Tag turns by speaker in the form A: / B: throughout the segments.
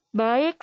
A: Baik,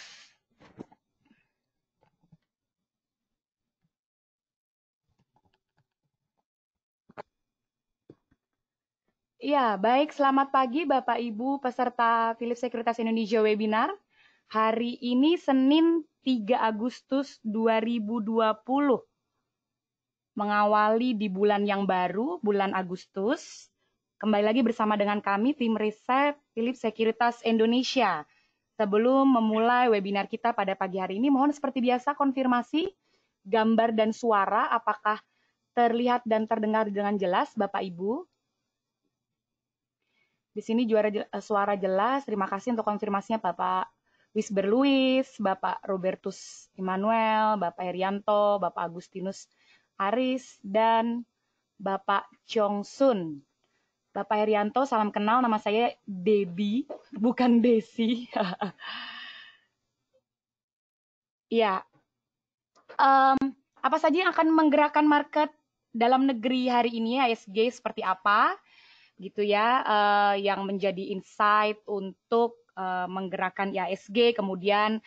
A: baik. Selamat pagi Bapak Ibu peserta Philips Sekuritas Indonesia webinar. Hari ini Senin 3 Agustus 2020. Mengawali di bulan yang baru, bulan Agustus. Kembali lagi bersama dengan kami, tim riset Philips Sekuritas Indonesia. Sebelum memulai webinar kita pada pagi hari ini, mohon seperti biasa konfirmasi gambar dan suara apakah terlihat dan terdengar dengan jelas Bapak Ibu. Di sini suara jelas. Terima kasih untuk konfirmasinya Bapak Wisber Luis, Bapak Robertus Immanuel, Bapak Herianto, Bapak Agustinus Aris, dan Bapak Chong Sun. Bapak Herianto, salam kenal. Nama saya Debbie, bukan Desi. Ya, apa saja yang akan menggerakkan market dalam negeri hari ini, IHSG seperti apa? Gitu ya, yang menjadi insight untuk menggerakkan IHSG, kemudian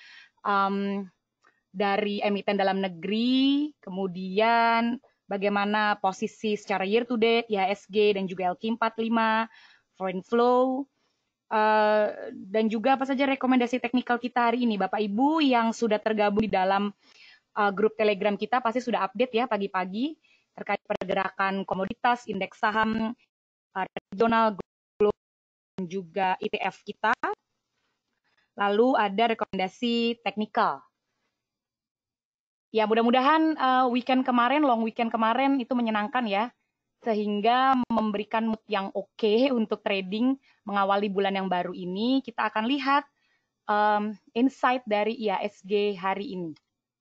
A: dari emiten dalam negeri, kemudian bagaimana posisi secara year to date IHSG dan juga LQ45, foreign flow, dan juga apa saja rekomendasi teknikal kita hari ini. Bapak Ibu yang sudah tergabung di dalam grup Telegram kita pasti sudah update ya pagi-pagi terkait pergerakan komoditas, indeks saham regional, global, dan juga ETF kita. Lalu ada rekomendasi teknikal. Ya, mudah-mudahan long weekend kemarin itu menyenangkan ya, sehingga memberikan mood yang oke untuk trading mengawali bulan yang baru ini. Kita akan lihat insight dari IHSG hari ini.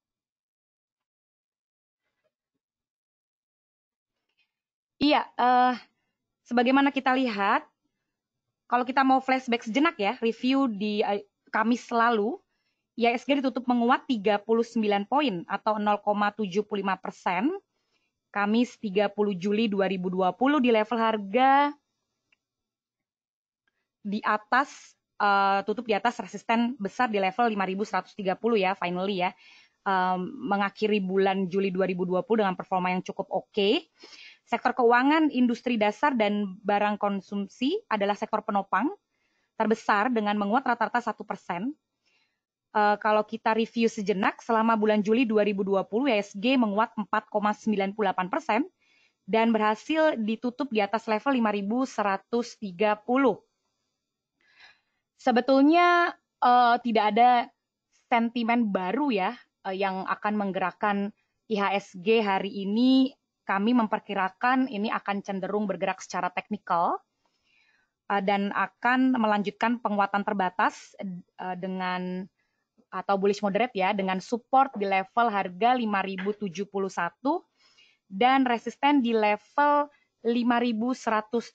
A: Iya, sebagaimana kita lihat, kalau kita mau flashback sejenak ya, review di Kamis lalu, IHSG ditutup menguat 39 poin atau 0,75%. Kamis 30 Juli 2020 di level harga di atas, tutup di atas resisten besar di level 5.130 ya, finally ya. Mengakhiri bulan Juli 2020 dengan performa yang cukup oke. Sektor keuangan, industri dasar, dan barang konsumsi adalah sektor penopang terbesar dengan menguat rata-rata 1%. Kalau kita review sejenak, selama bulan Juli 2020, IHSG menguat 4,98% dan berhasil ditutup di atas level 5.130. Sebetulnya tidak ada sentimen baru ya yang akan menggerakkan IHSG hari ini. Kami memperkirakan ini akan cenderung bergerak secara teknikal dan akan melanjutkan penguatan terbatas dengan atau bullish moderate ya, dengan support di level harga 5.071 dan resisten di level 5.188.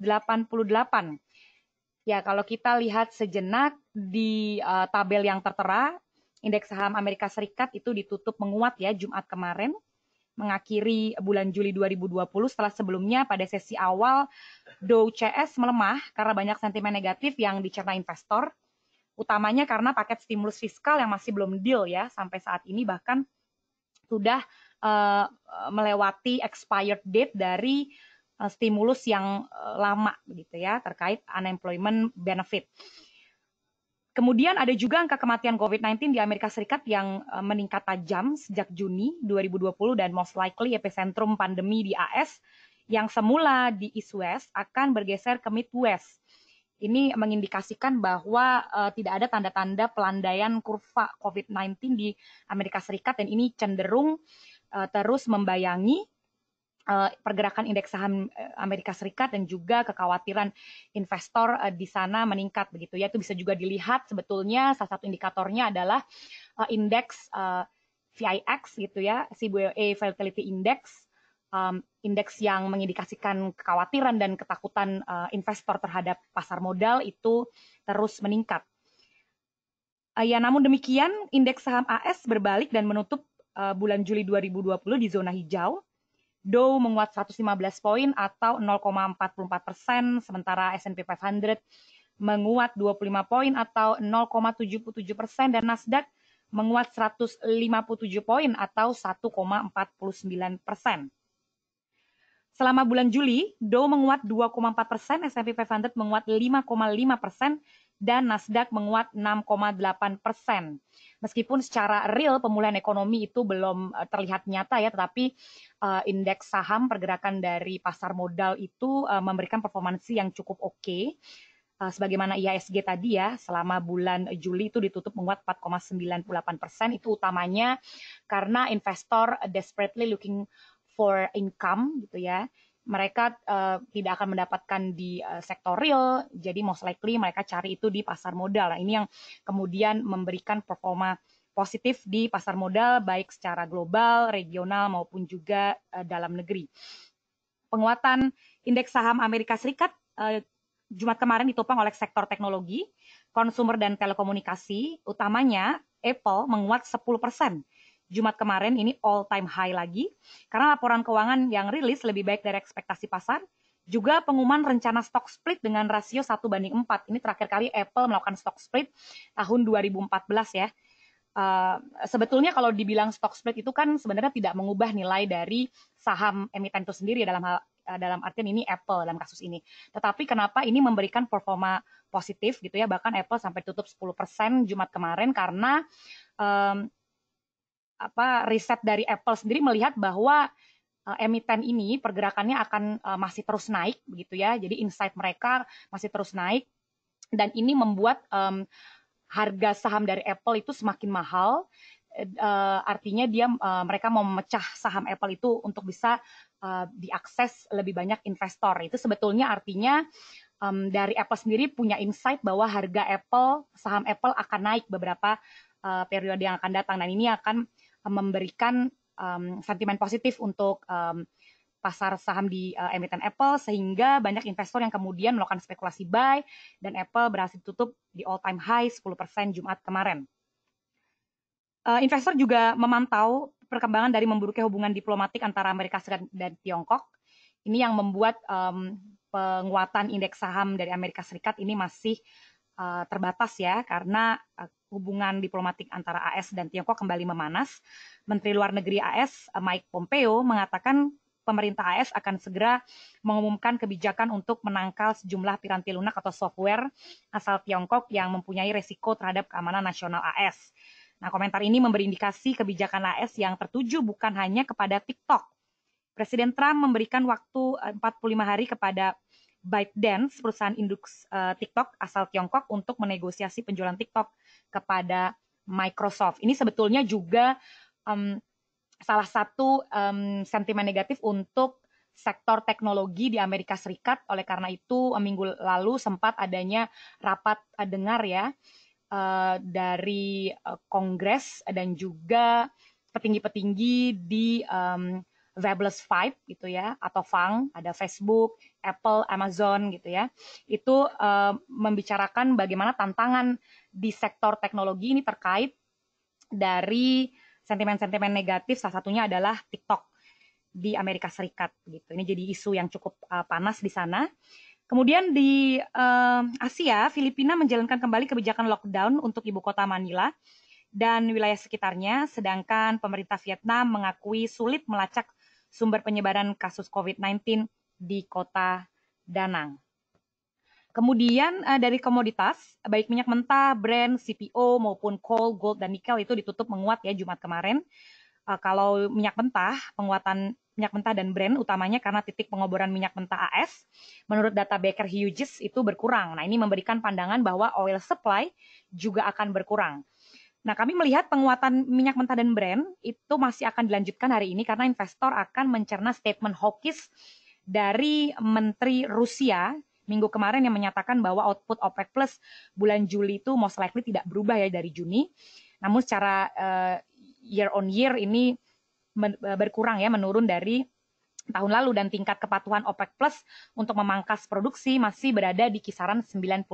A: Ya, kalau kita lihat sejenak di tabel yang tertera, indeks saham Amerika Serikat itu ditutup menguat ya Jumat kemarin, mengakhiri bulan Juli 2020 setelah sebelumnya pada sesi awal Dow CS melemah karena banyak sentimen negatif yang dicerna investor, utamanya karena paket stimulus fiskal yang masih belum deal ya sampai saat ini, bahkan sudah melewati expired date dari stimulus yang lama begitu ya terkait unemployment benefit. Kemudian ada juga angka kematian COVID-19 di Amerika Serikat yang meningkat tajam sejak Juni 2020 dan most likely epicentrum pandemi di AS yang semula di East West akan bergeser ke Midwest. Ini mengindikasikan bahwa tidak ada tanda-tanda pelandaian kurva COVID-19 di Amerika Serikat dan ini cenderung terus membayangi pergerakan indeks saham Amerika Serikat dan juga kekhawatiran investor di sana meningkat begitu ya. Itu bisa juga dilihat sebetulnya salah satu indikatornya adalah indeks VIX gitu ya, CBOE Volatility Index. Indeks yang mengindikasikan kekhawatiran dan ketakutan investor terhadap pasar modal itu terus meningkat. Ya, namun demikian, indeks saham AS berbalik dan menutup bulan Juli 2020 di zona hijau. Dow menguat 115 poin atau 0,44%, sementara S&P 500
B: menguat 25 poin atau 0,77% dan Nasdaq menguat 157 poin atau 1,49%. Selama bulan Juli, Dow menguat 2,4%, S&P 500 menguat 5,5%, dan Nasdaq menguat 6,8%. Meskipun secara real pemulihan ekonomi itu belum terlihat nyata ya, tetapi indeks saham pergerakan dari pasar modal itu memberikan performansi yang cukup oke. Sebagaimana IHSG tadi ya, selama bulan Juli itu ditutup menguat 4,98%, itu utamanya karena investor desperately looking for income gitu ya. Mereka tidak akan mendapatkan di sektor real, jadi most likely mereka cari itu di pasar modal. Nah, ini yang kemudian memberikan performa positif di pasar modal baik secara global, regional maupun juga dalam negeri. Penguatan indeks saham Amerika Serikat Jumat kemarin ditopang oleh sektor teknologi, konsumer dan telekomunikasi, utamanya Apple menguat 10%. Jumat kemarin ini all time high lagi, karena laporan keuangan yang rilis lebih baik dari ekspektasi pasar, juga pengumuman rencana stock split dengan rasio 1:4. Ini terakhir kali Apple melakukan stock split tahun 2014 ya. Sebetulnya kalau dibilang stock split itu kan sebenarnya tidak mengubah nilai dari saham emiten itu sendiri dalam artian ini Apple dalam kasus ini. Tetapi kenapa ini memberikan performa positif gitu ya, bahkan Apple sampai tutup 10% Jumat kemarin karena riset dari Apple sendiri melihat bahwa emiten ini pergerakannya akan masih terus naik begitu ya. Jadi insight mereka masih terus naik dan ini membuat harga saham dari Apple itu semakin mahal. Artinya mereka mau memecah saham Apple itu untuk bisa diakses lebih banyak investor. Itu sebetulnya artinya dari Apple sendiri punya insight bahwa harga saham Apple akan naik beberapa periode yang akan datang, dan ini akan memberikan sentimen positif untuk pasar saham di emiten Apple, sehingga banyak investor yang kemudian melakukan spekulasi buy, dan Apple berhasil tutup di all time high 10% Jumat kemarin. Investor juga memantau perkembangan dari memburuknya hubungan diplomatik antara Amerika Serikat dan Tiongkok. Ini yang membuat penguatan indeks saham dari Amerika Serikat ini masih terbatas ya, karena hubungan diplomatik antara AS dan Tiongkok kembali memanas. Menteri Luar Negeri AS Mike Pompeo mengatakan pemerintah AS akan segera mengumumkan kebijakan untuk menangkal sejumlah piranti lunak atau software asal Tiongkok yang mempunyai resiko terhadap keamanan nasional AS. Nah, komentar ini memberi indikasi kebijakan AS yang tertuju bukan hanya kepada TikTok. Presiden Trump memberikan waktu 45 hari kepada ByteDance, perusahaan induk TikTok asal Tiongkok, untuk menegosiasi penjualan TikTok kepada Microsoft. Ini sebetulnya juga salah satu sentimen negatif untuk sektor teknologi di Amerika Serikat. Oleh karena itu, minggu lalu sempat adanya rapat dengar ya dari Kongres dan juga petinggi-petinggi di Fabulous Five gitu ya, atau FANG, ada Facebook, Apple, Amazon gitu ya. Itu membicarakan bagaimana tantangan di sektor teknologi ini terkait dari sentimen-sentimen negatif, salah satunya adalah TikTok di Amerika Serikat gitu. Ini jadi isu yang cukup panas di sana. Kemudian di Asia, Filipina menjalankan kembali kebijakan lockdown untuk ibu kota Manila dan wilayah sekitarnya, sedangkan pemerintah Vietnam mengakui sulit melacak sumber penyebaran kasus COVID-19 di kota Da Nang. Kemudian dari komoditas, baik minyak mentah, Brent, CPO maupun coal, gold, dan nikel itu ditutup menguat ya Jumat kemarin. Kalau minyak mentah, penguatan minyak mentah dan Brent utamanya karena titik pengoboran minyak mentah AS menurut data Baker Hughes itu berkurang. Nah, ini memberikan pandangan bahwa oil supply juga akan berkurang. Nah, kami melihat penguatan minyak mentah dan Brent itu masih akan dilanjutkan hari ini karena investor akan mencerna statement hawkish dari Menteri Rusia minggu kemarin yang menyatakan bahwa output OPEC Plus bulan Juli itu most likely tidak berubah ya dari Juni. Namun secara year on year ini berkurang ya, menurun dari tahun lalu, dan tingkat kepatuhan OPEC Plus untuk memangkas produksi masih berada di kisaran 99%.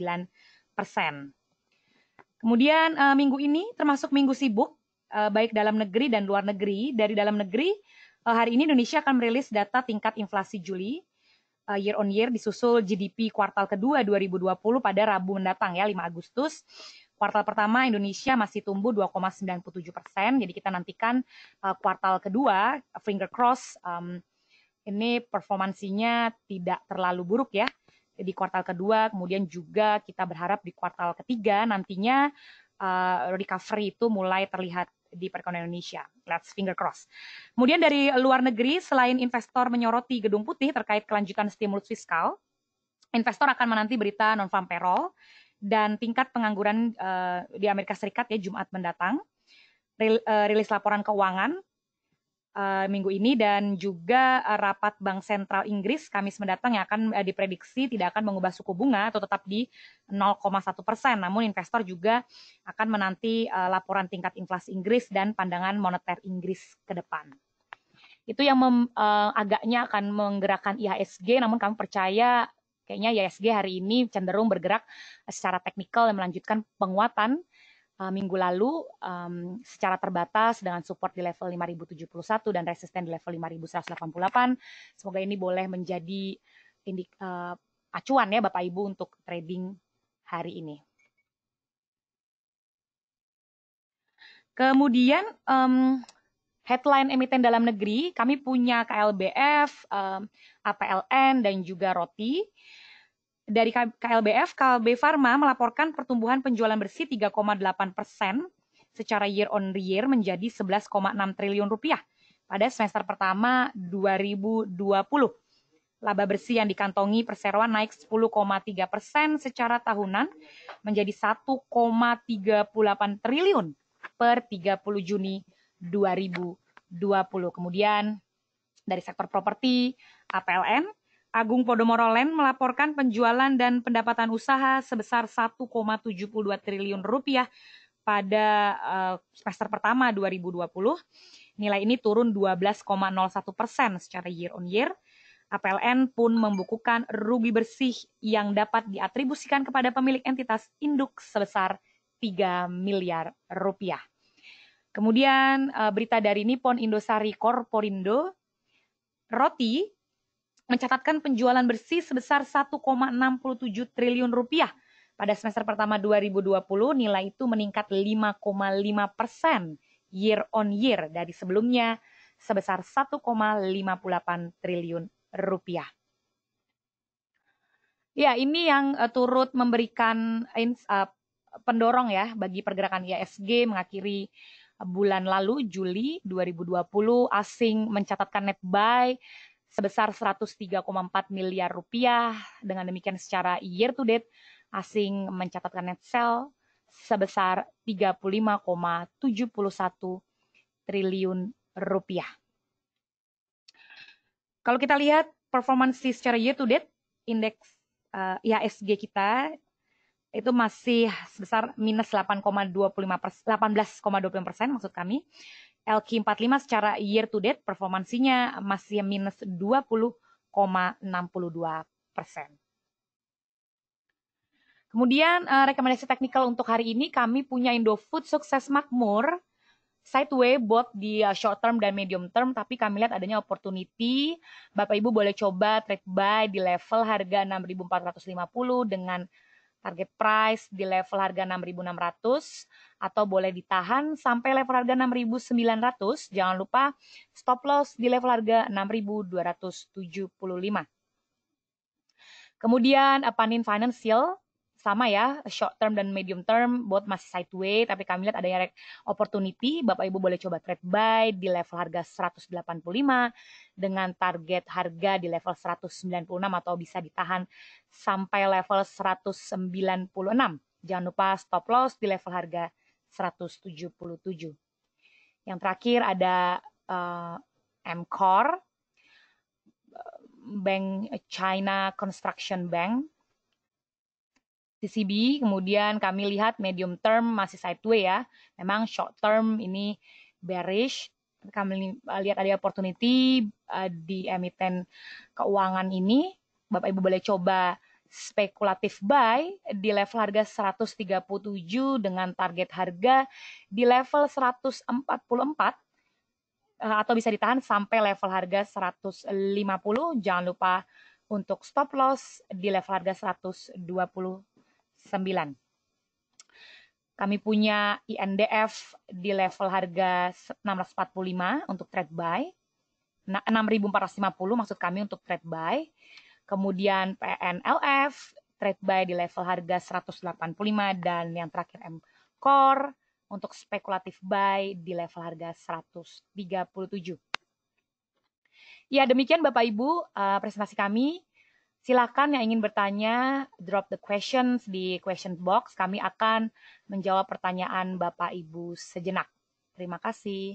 B: Kemudian minggu ini termasuk minggu sibuk, baik dalam negeri dan luar negeri. Dari dalam negeri, hari ini Indonesia akan merilis data tingkat inflasi Juli.
A: year on year, disusul GDP kuartal kedua 2020 pada Rabu mendatang ya, 5 Agustus. Kuartal pertama Indonesia masih tumbuh 2,97%, jadi kita nantikan kuartal kedua, finger cross, ini performansinya tidak terlalu buruk ya di kuartal kedua, kemudian juga kita berharap di kuartal ketiga nantinya recovery itu mulai terlihat di perekonomian Indonesia. Let's finger cross. Kemudian dari luar negeri, selain investor menyoroti Gedung Putih terkait kelanjutan stimulus fiskal, investor akan menanti berita non-farm payroll dan tingkat pengangguran di Amerika Serikat ya Jumat mendatang, rilis laporan keuangan minggu ini, dan juga rapat Bank Sentral Inggris Kamis mendatang yang akan diprediksi tidak akan mengubah suku bunga atau tetap di 0,1%. Namun investor juga akan menanti laporan tingkat inflasi Inggris dan pandangan moneter Inggris ke depan. Itu yang agaknya akan menggerakkan IHSG, namun kami percaya kayaknya IHSG hari ini cenderung bergerak secara teknikal dan melanjutkan penguatan minggu lalu secara terbatas dengan support di level 5071 dan resisten di level 5188. Semoga ini boleh menjadi acuan ya Bapak Ibu untuk trading hari ini. Kemudian headline emiten dalam negeri, kami punya KLBF, APLN, dan juga Roti. Dari KLBF, KLB Pharma melaporkan pertumbuhan penjualan bersih 3,8% secara year on year menjadi 11,6 triliun rupiah pada semester pertama 2020. Laba bersih yang dikantongi perseroan naik 10,3% secara tahunan menjadi 1,38 triliun per 30 Juni 2020. Kemudian dari sektor properti, APLN, Agung Podomoro Land melaporkan penjualan dan pendapatan usaha sebesar 1,72 triliun rupiah pada semester pertama 2020. Nilai ini turun 12,01% secara year on year. APLN pun membukukan rugi bersih yang dapat diatribusikan kepada pemilik entitas induk sebesar 3 miliar rupiah. Kemudian berita dari Nippon Indosari Corporindo, Roti mencatatkan penjualan bersih sebesar 1,67 triliun rupiah pada semester pertama 2020. Nilai itu meningkat 5,5% year on year dari sebelumnya sebesar 1,58 triliun rupiah. Ya, ini yang turut memberikan pendorong ya bagi pergerakan IHSG mengakhiri bulan lalu Juli 2020. Asing mencatatkan net buy sebesar 103,4 miliar rupiah. Dengan demikian secara year to date, asing mencatatkan net sell sebesar 35,71 triliun rupiah. Kalau kita lihat performansi secara year to date, indeks IHSG kita itu masih sebesar minus 18,25% maksud kami. LQ45 secara year to date performansinya masih minus 20,62%. Kemudian rekomendasi teknikal untuk hari ini kami punya Indofood sukses makmur, sideway both di short term dan medium term, tapi kami lihat adanya opportunity. Bapak Ibu boleh coba trade buy di level harga 6.450 dengan target price di level harga 6.600 atau boleh ditahan sampai level harga 6.900. Jangan lupa stop loss di level harga 6.275. Kemudian Panin Financial sama ya, short term dan medium term both masih sideways, tapi kami lihat adanya opportunity. Bapak Ibu boleh coba trade buy di level harga 185 dengan target harga di level 196 atau bisa ditahan sampai level 196. Jangan lupa stop loss di level harga 177. Yang terakhir ada MCOR, Bank China Construction Bank, CCB. Kemudian kami lihat medium term masih sideways ya. Memang short term ini bearish. Kami lihat ada opportunity di emiten keuangan ini. Bapak Ibu boleh coba spekulatif buy di level harga 137 dengan target harga di level 144 atau bisa ditahan sampai level harga 150. Jangan lupa Untuk stop loss di level harga 129. Kami punya INDF di level harga 645 untuk trade buy. 6.450 maksud kami untuk trade buy. Kemudian PNLF trade buy di level harga 185 dan yang terakhir M-Core untuk spekulatif buy di level harga 137. Ya, demikian Bapak Ibu presentasi kami. Silakan yang ingin bertanya, drop the questions di question box. Kami akan menjawab pertanyaan Bapak Ibu sejenak. Terima kasih.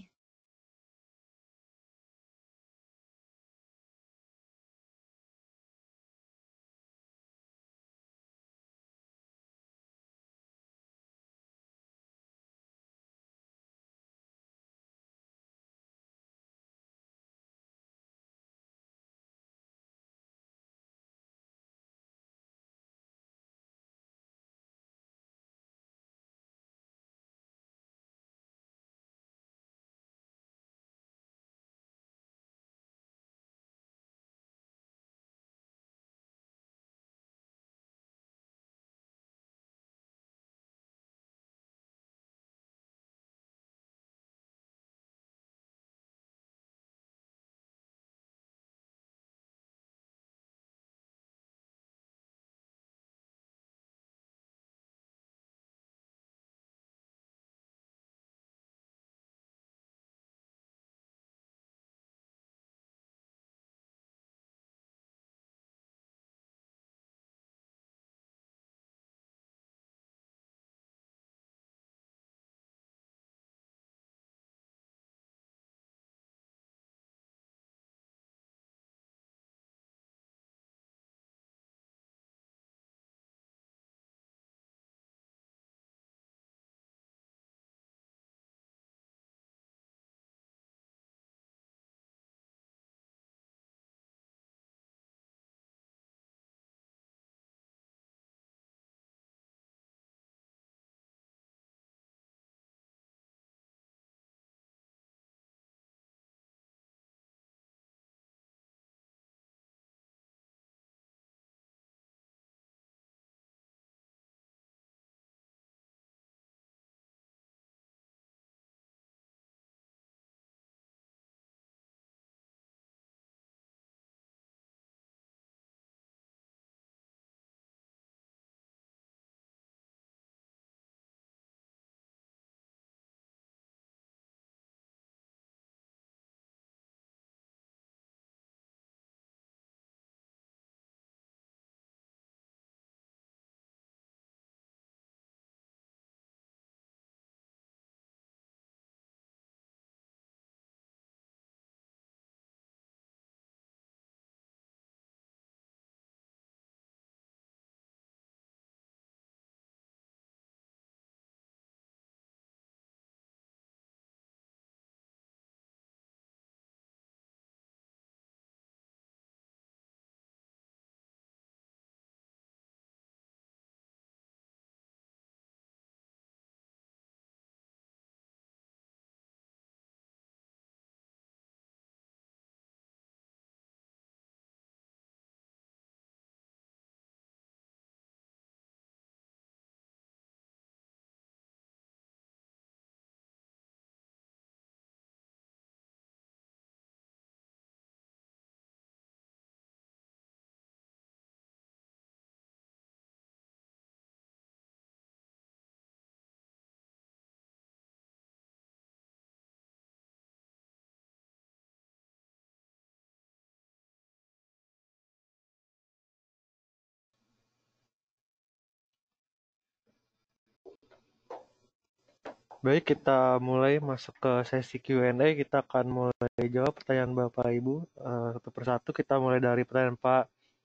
C: Baik, kita mulai masuk ke sesi Q&A. Kita akan mulai jawab pertanyaan Bapak Ibu satu persatu. Kita mulai dari pertanyaan Pak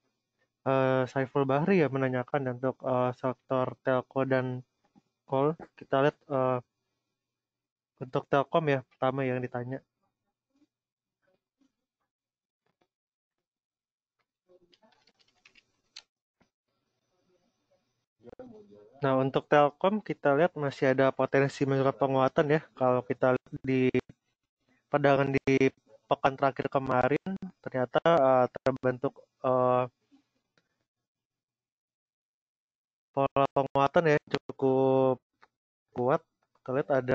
C: Saiful Bahri ya, menanyakan untuk sektor telco dan call. Kita lihat untuk Telkom ya, pertama yang ditanya. Nah, untuk Telkom kita lihat masih ada potensi menurut penguatan ya. Kalau kita lihat di perdagangan di pekan terakhir kemarin, ternyata terbentuk pola penguatan ya cukup kuat. Kita lihat ada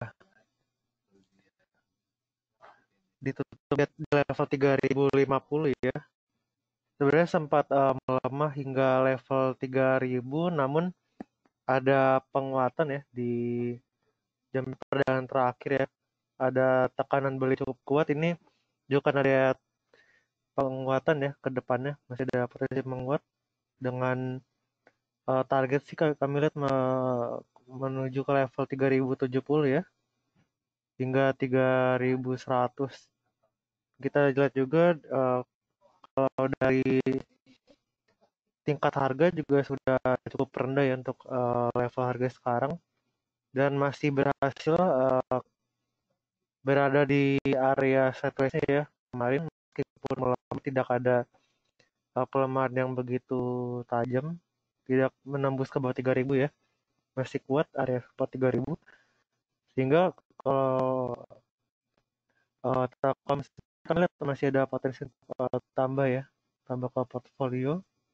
C: ditutup di level 3050 ya. Sebenarnya sempat melemah hingga level 3000, namun ada penguatan ya di jam perdagangan terakhir ya. Ada tekanan beli cukup kuat, ini juga kan ada penguatan ya ke depannya, masih ada potensi menguat dengan target sih kami lihat menuju ke level 3070 ya hingga 3100. Kita lihat juga kalau dari tingkat harga juga sudah cukup rendah ya untuk level harga sekarang, dan masih berhasil berada di area sideways ya kemarin, meskipun melemah tidak ada pelemahan yang begitu tajam, tidak menembus ke bawah 3000 ya, masih kuat area support 3000, sehingga kalau Telkom kita lihat masih ada potensi tambah ya, tambah ke portfolio.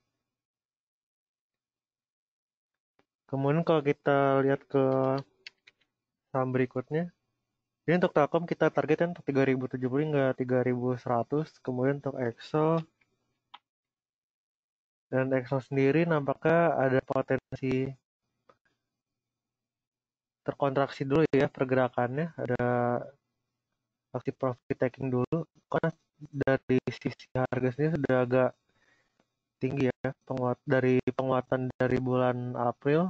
C: Kemudian kalau kita lihat ke saham berikutnya, ini untuk Telkom kita targetkan untuk 3070 hingga 3100. Kemudian untuk Excel, dan Excel sendiri nampaknya ada potensi terkontraksi dulu ya pergerakannya, ada aksi profit taking dulu karena dari sisi harga sendiri sudah agak tinggi ya, dari penguatan dari bulan April.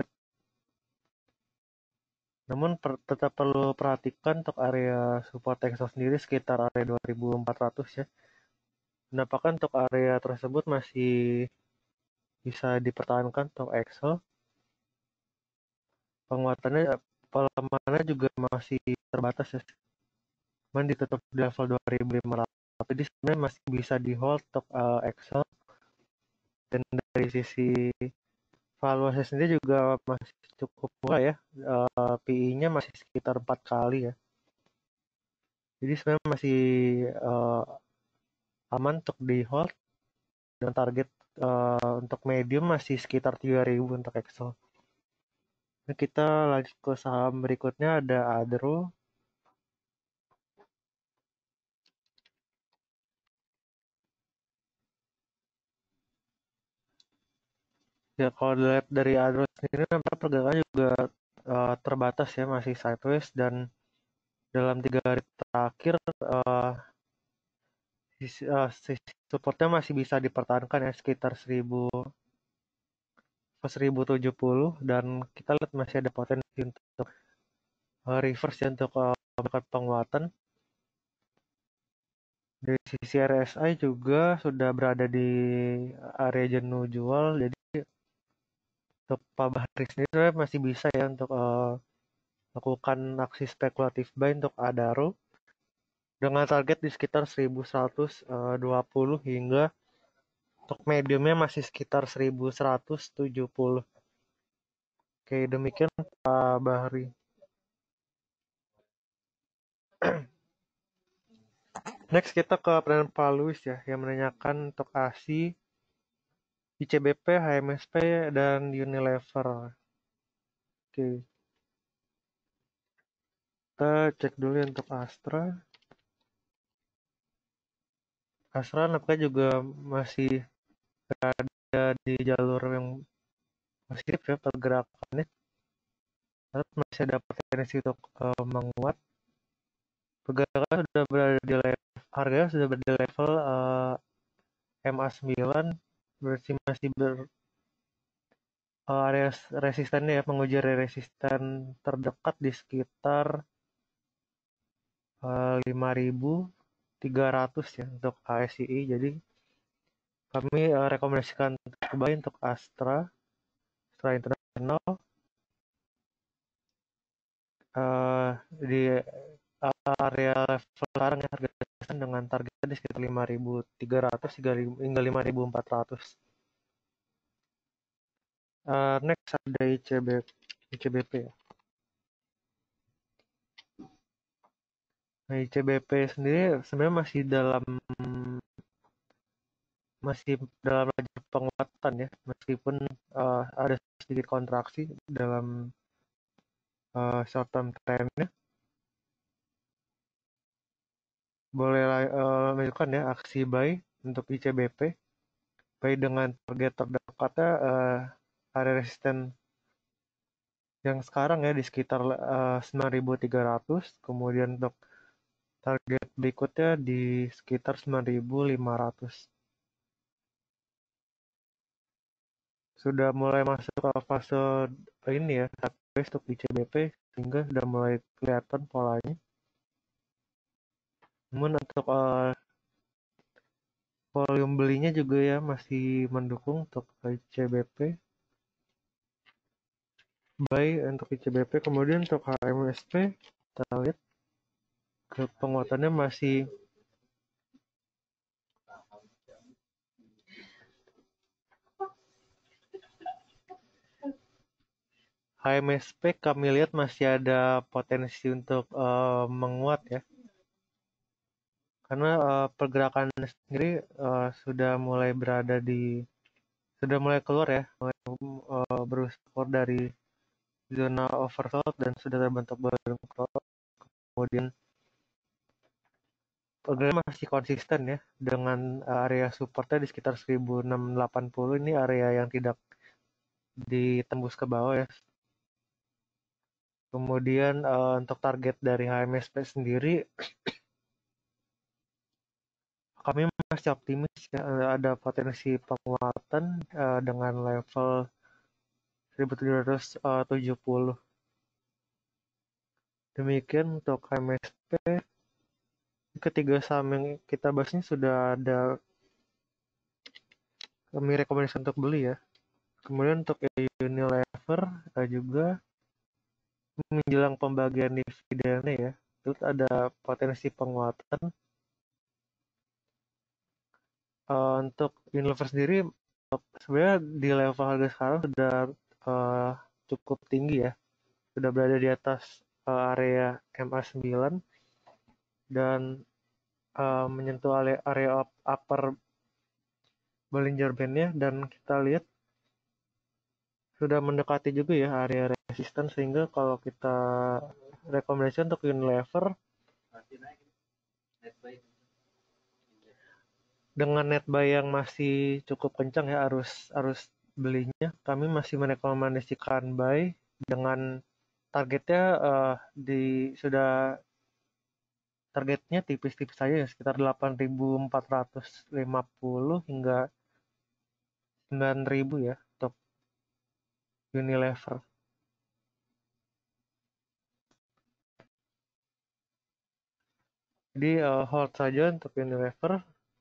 C: Namun tetap perlu perhatikan untuk area support Excel sendiri sekitar area 2400 ya. Nampaknya untuk area tersebut masih bisa dipertahankan untuk Excel. Penguatannya, pelemahannya juga masih terbatas ya. Cuman ditutup di level 2500. Jadi sebenarnya masih bisa di hold untuk Excel. Dan dari sisi valuasi sendiri juga masih cukup murah ya. PI-nya masih sekitar 4 kali ya. Jadi sebenarnya masih aman untuk di hold, dan target untuk medium masih sekitar 3000 untuk Excel. Nah, kita lanjut ke saham berikutnya, ada Adro. Ya kalau dilihat dari Adro sendiri, nampaknya pergerakannya juga terbatas ya, masih sideways, dan dalam 3 hari terakhir sisi supportnya masih bisa dipertahankan ya sekitar 1070, dan kita lihat masih ada potensi untuk reverse ya untuk penguatan. Dari sisi RSI juga sudah berada di area jenuh jual, jadi untuk Pak Bahri sendiri masih bisa ya untuk lakukan aksi spekulatif buy untuk Adaro dengan target di sekitar 1120, hingga untuk mediumnya masih sekitar 1170. Oke, demikian Pak Bahri. Next kita ke pertanyaan Pak Luis ya, yang menanyakan untuk ASI, ICBP, HMSP, dan Unilever. Oke, kita cek dulu ya untuk Astra. Astra nampaknya juga masih berada di jalur yang positif ya pergerakannya. Masih ada potensi untuk menguat. Pergerakan sudah berada di level, harganya sudah berada di level MA9, berarti masih area resistennya ya, menguji area resisten terdekat di sekitar 5.300 ya untuk ASI. Jadi kami rekomendasikan kembali untuk Astra Internasional di area level sekarang ya, harga dengan targetnya di sekitar 5.300 hingga 5.400. Next ada ICBP ya. Nah, ICBP sendiri sebenarnya masih dalam laju penguatan ya, meskipun ada sedikit kontraksi dalam short term trendnya. Boleh lanjutkan ya aksi buy untuk ICBP. Buy dengan target terdekatnya area resisten yang sekarang ya di sekitar 9.300, kemudian untuk target berikutnya di sekitar 9.500. Sudah mulai masuk ke fase ini ya, untuk di CBP, sehingga sudah mulai kelihatan polanya. Namun untuk volume belinya juga ya masih mendukung untuk ICBP. Buy untuk ICBP, kemudian untuk HMSP kita lihat ke penguatannya masih HMSP kami lihat masih ada potensi untuk menguat ya, karena pergerakan sendiri sudah mulai keluar ya, berusaha dari zona oversold dan sudah terbentuk burning cross. Kemudian pergerakan masih konsisten ya dengan area supportnya di sekitar 1680. Ini area yang tidak ditembus ke bawah ya. Kemudian untuk target dari HMSP sendiri kami masih optimis ya, ada potensi penguatan dengan level 1770. Demikian untuk HMSP. Ketiga saham yang kita bahas ini sudah ada kami rekomendasi untuk beli ya. Kemudian untuk Unilever juga menjelang pembagian dividennya ya, itu ada potensi penguatan. Untuk Unilever sendiri sebenarnya di level harga sekarang sudah cukup tinggi ya, sudah berada di atas area MA9 dan menyentuh area upper Bollinger Band-nya, dan kita lihat sudah mendekati juga ya area resisten, sehingga kalau kita rekomendasi untuk Unilever dengan net buy yang masih cukup kencang ya arus belinya, kami masih merekomendasikan buy dengan targetnya targetnya tipis-tipis saja ya, sekitar 8.450 hingga 9.000 ya untuk Unilever. Jadi hold saja untuk Unilever.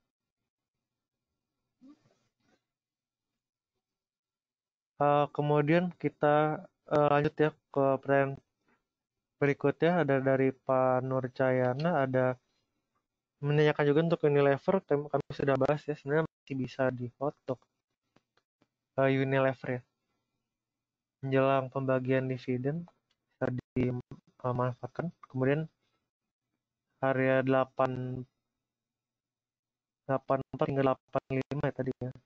C: Kemudian kita lanjut ya ke pertanyaan berikutnya, ada dari Pak Nur Cayana, ada menanyakan juga untuk Unilever. Kami sudah bahas ya, sebenarnya masih bisa di hold untuk Unilever ya, menjelang pembagian dividen bisa dimanfaatkan. Kemudian area 84 hingga 85 ya tadi ya,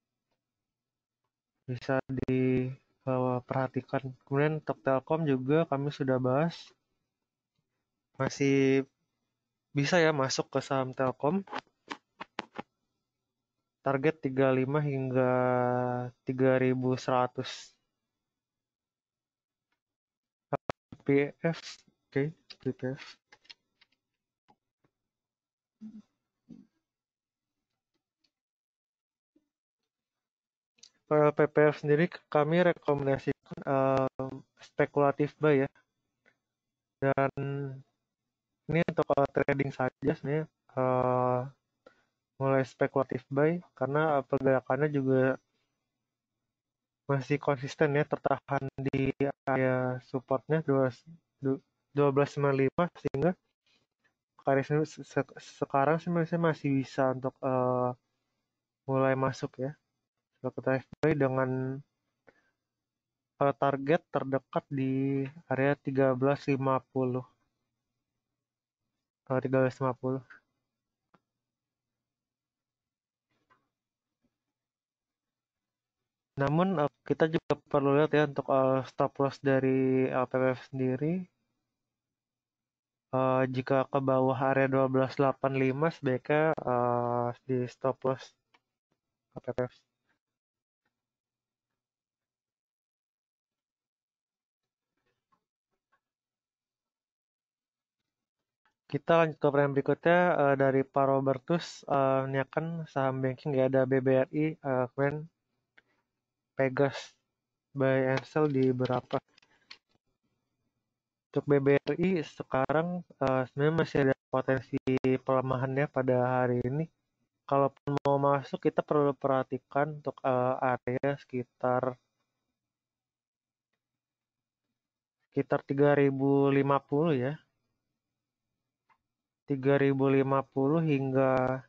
C: bisa diperhatikan. Kemudian untuk Telkom juga kami sudah bahas, masih bisa ya masuk ke saham Telkom. Target 35 hingga 3.100. PF, oke, PPF. PPF sendiri kami rekomendasikan spekulatif buy ya. Dan ini untuk trading saja sebenarnya, mulai spekulatif buy karena pergerakannya juga masih konsisten ya, tertahan di area supportnya 1295, sehingga sekarang sebenarnya masih bisa untuk mulai masuk ya spekulatif buy dengan target terdekat di area 1350. 1350. Namun kita juga perlu lihat ya untuk stop loss dari LPWF sendiri. Jika ke bawah area 1285 sebaiknya di stop loss LPWF. Kita lanjut ke pertanyaan berikutnya dari Pak Robertus, menanyakan saham banking ya, ada BBRI, kemudian Pegas, buy and sell di berapa? Untuk BBRI sekarang sebenarnya masih ada potensi pelemahannya pada hari ini. Kalaupun mau masuk kita perlu perhatikan untuk area sekitar 3050 ya. 3050 hingga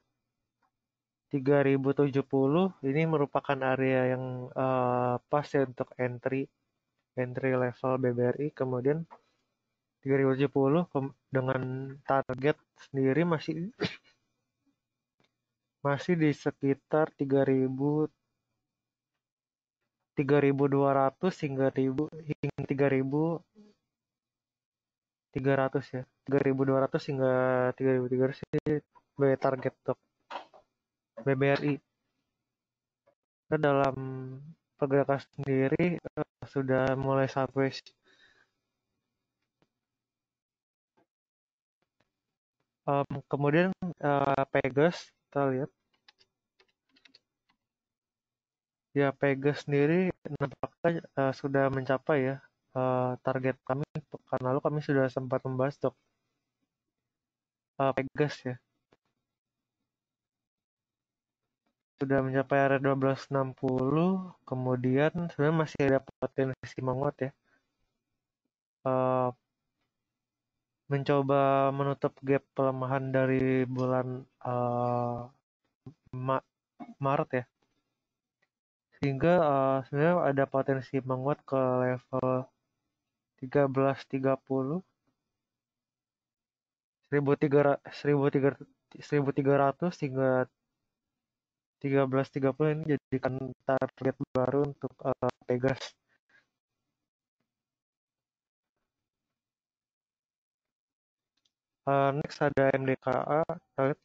C: 3070 ini merupakan area yang pas ya untuk entry level BBRI. Kemudian 3070 dengan target sendiri masih di sekitar 3200 hingga 3300 ya. 3200 hingga 3300 ini sebagai target untuk BBRI. Nah, dalam pergerakan sendiri sudah mulai sideways. Kemudian Pegas kita lihat. Ya, Pegas sendiri nampaknya sudah mencapai ya target kami. Pekan lalu kami sudah sempat membahas untuk Pegas ya. Sudah mencapai area 1260, kemudian sebenarnya masih ada potensi menguat ya. Mencoba menutup gap pelemahan dari bulan Maret ya. Sehingga sebenarnya ada potensi menguat ke level 1330, 1300 hingga 1330 ini jadikan target baru untuk Pegas. Next ada MDKA, kita lihat.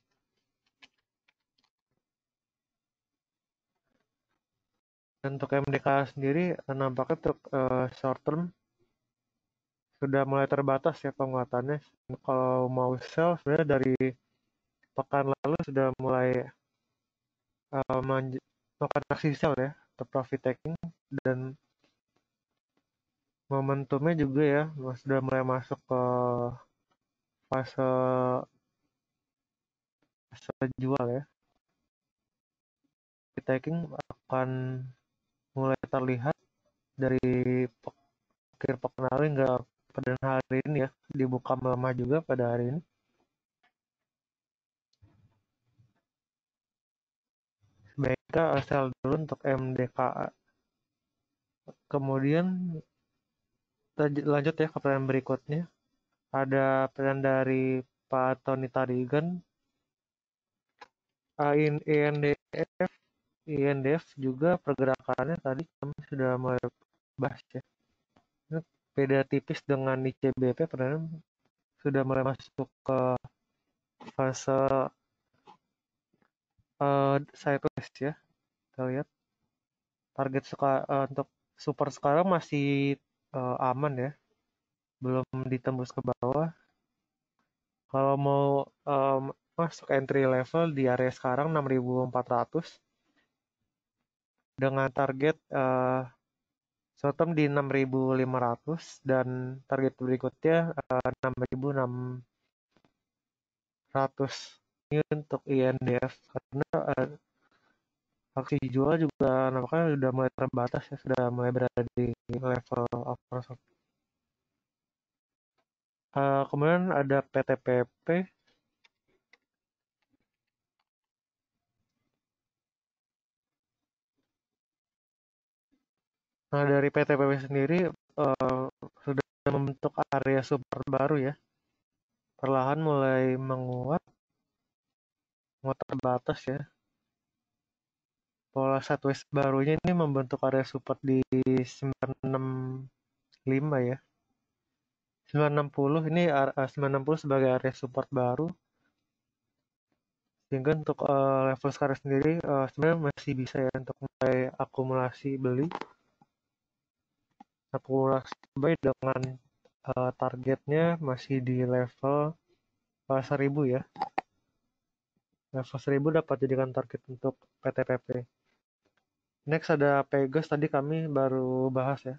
C: Untuk MDKA sendiri nampaknya untuk short term sudah mulai terbatas ya penguatannya. Kalau mau sell sebenarnya dari pekan lalu sudah mulai melakukan aksi sell ya atau profit taking, dan momentumnya juga ya sudah mulai masuk ke fase jual ya. Profit taking akan mulai terlihat dari akhir pekan lalu hingga pada hari ini ya, dibuka melemah juga pada hari ini. Sebaiknya sell dulu untuk MDKA. Kemudian lanjut ya ke pertanyaan berikutnya. Ada pertanyaan dari Pak Tony Tarigan. INDF juga pergerakannya tadi kami sudah mulai bahas ya. Ini beda tipis dengan ICBP, pertanyaan sudah mulai masuk ke fase sideways ya. Kita lihat target untuk super sekarang masih aman ya, belum ditembus ke bawah. Kalau mau masuk entry level di area sekarang 6.400 dengan target short term di 6.500 dan target berikutnya 6.600. Ini untuk INDF karena aksi jual juga nampaknya sudah mulai terbatas ya, sudah mulai berada di level oversold. Kemudian ada PTPP. Nah, dari PTPP sendiri sudah membentuk area support baru ya. Perlahan mulai menguat terbatas ya. pola sideways barunya ini membentuk area support di 965 ya. 960 ini 960 sebagai area support baru, sehingga untuk level sekarang sendiri sebenarnya masih bisa ya untuk mulai akumulasi beli dengan targetnya masih di level 1000 ya. Level 1000 dapat jadikan target untuk PTPP. Next ada Pegas, tadi kami baru bahas ya.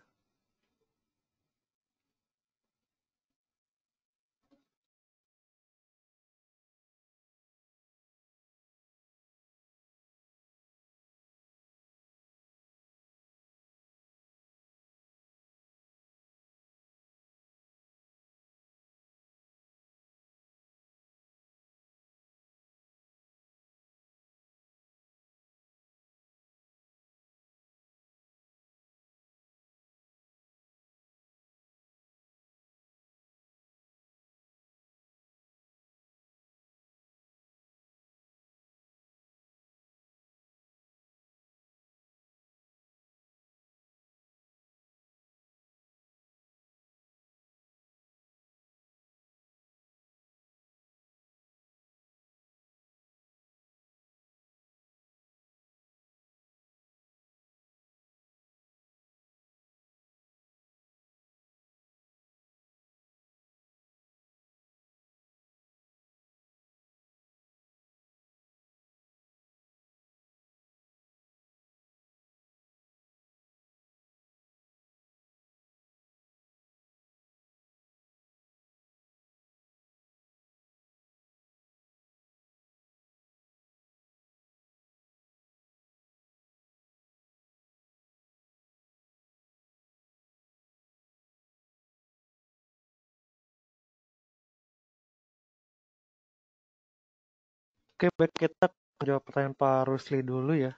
C: Oke, baik, kita jawab pertanyaan Pak Rusli dulu ya.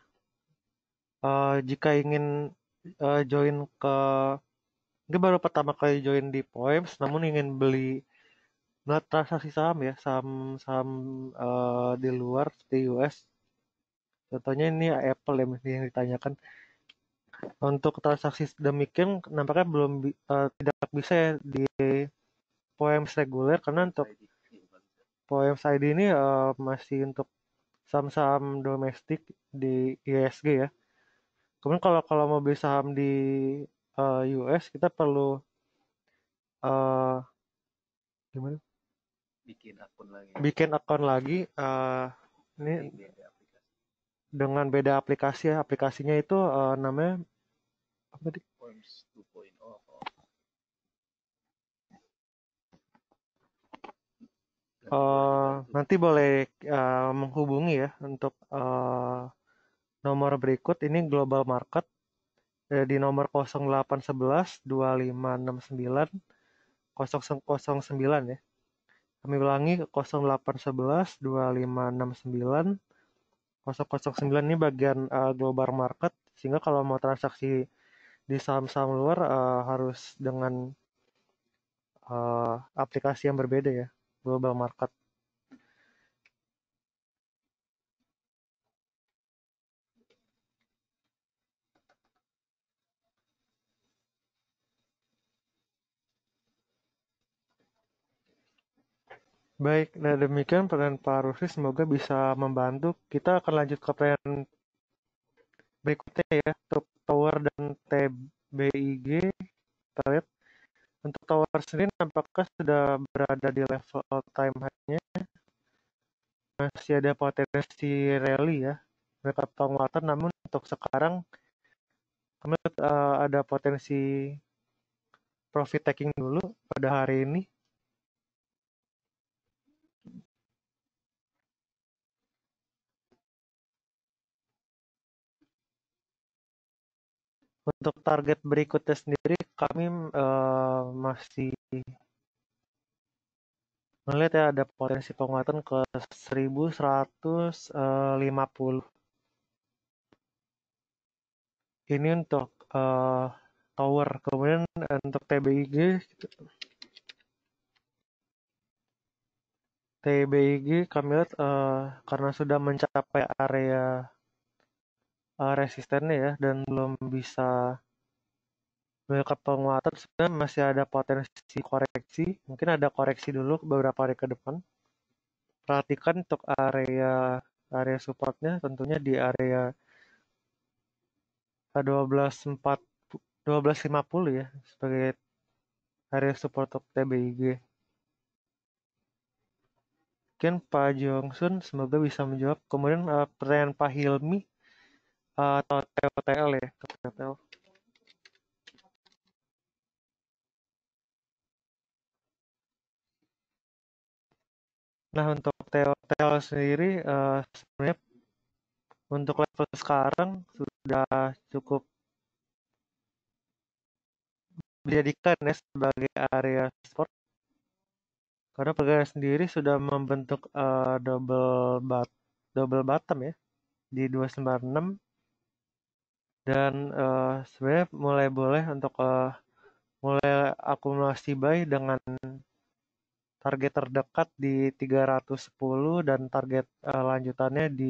C: Jika ingin join ke, ini baru pertama kali join di Poems, namun ingin beli transaksi saham ya, saham di luar di US. Contohnya ini Apple ya yang ditanyakan. Untuk transaksi demikian nampaknya belum tidak bisa ya di Poems reguler, karena untuk Poems ID ini masih untuk saham-saham domestik di ISG ya. Kemudian kalau mau beli saham di US kita perlu uh, gimana? Bikin akun lagi. Ini dengan beda aplikasi ya. Aplikasinya itu namanya apa tadi? Nanti boleh menghubungi ya untuk nomor berikut. Ini Global Market di nomor 0811 2569 009 ya. Kami ulangi 0811 2569 009 ini bagian global market, sehingga kalau mau transaksi di saham-saham luar harus dengan aplikasi yang berbeda ya, global market. Baik, nah demikian pertanyaan Pak Rusli, semoga bisa membantu. Kita akan lanjut ke pertanyaan berikutnya ya, untuk Tower dan TBIG. Kita lihat untuk Tower sendiri apakah sudah berada di level all time high-nya, masih ada potensi rally ya, mereka penguatan, namun untuk sekarang kami ada potensi profit taking dulu pada hari ini. Untuk target berikutnya sendiri kami masih melihat ya ada potensi penguatan ke 1150. Ini untuk tower. Kemudian untuk TBIG kami lihat karena sudah mencapai area resistennya ya, dan belum bisa meningkat penguatan. Sebenarnya masih ada potensi koreksi, mungkin ada koreksi dulu beberapa hari ke depan. Perhatikan untuk area area supportnya tentunya di area 12.4 12.50 ya sebagai area support untuk TBIG. Mungkin Pak Jongsun semoga bisa menjawab. Kemudian pertanyaan Pak Hilmi atau TOTL ya, TOTL. Nah, untuk TOTL sendiri sebenarnya untuk level sekarang sudah cukup dijadikan ya sebagai area support karena pergerakan sendiri sudah membentuk double bottom ya di 296 dan sebenarnya mulai boleh untuk mulai akumulasi buy dengan target terdekat di 310 dan target lanjutannya di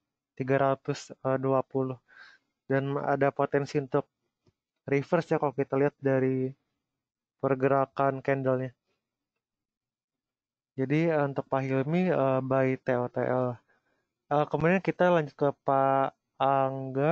C: 320 dan ada potensi untuk reverse ya kalau kita lihat dari pergerakan candlenya. Jadi untuk Pak Hilmi by TOTL. Kemudian kita lanjut ke Pak Angga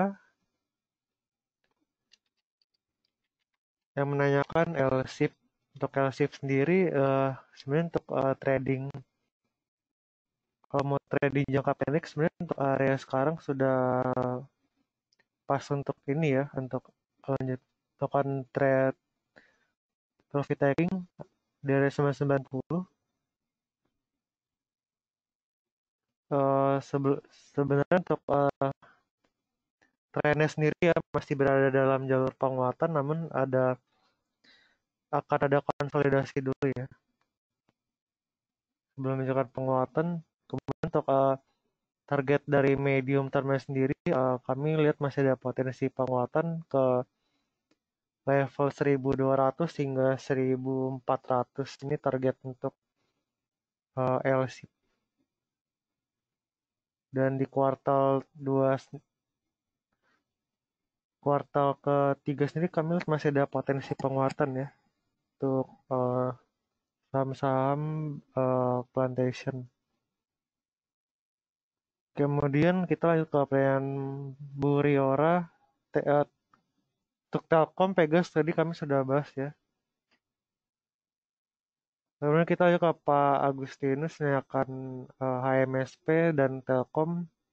C: yang menanyakan L-SIP. Untuk L-SIP sendiri sebenarnya untuk trading, kalau mau trading jangka pendek sebenarnya untuk area sekarang sudah pas untuk ini ya, untuk lanjut melakukan trade profit taking dari 990. Sebenarnya untuk trennya sendiri ya masih berada dalam jalur penguatan, namun akan ada konsolidasi dulu ya sebelum menunjukkan penguatan. Kemudian untuk target dari medium termnya sendiri kami lihat masih ada potensi penguatan ke level 1200 hingga 1400. Ini target untuk LC. Dan di kuartal ketiga sendiri kami lihat masih ada potensi penguatan ya untuk saham-saham plantation. Kemudian kita lanjut ke pertanyaan Bu Riora. Untuk Telkom, Pegas tadi kami sudah bahas ya. Kemudian kita lanjut ke Pak Agustinus menanyakan HMSP dan Telkom.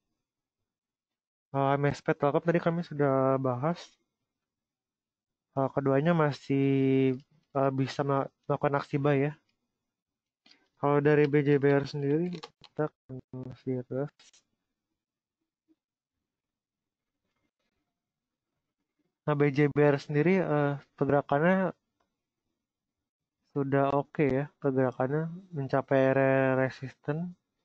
C: HMSP Telkom tadi kami sudah bahas. Keduanya masih bisa melakukan aksi buy ya. Kalau dari BJBR sendiri kita akan masih terus. Nah, BJBR sendiri pergerakannya sudah oke ya, pergerakannya mencapai area resisten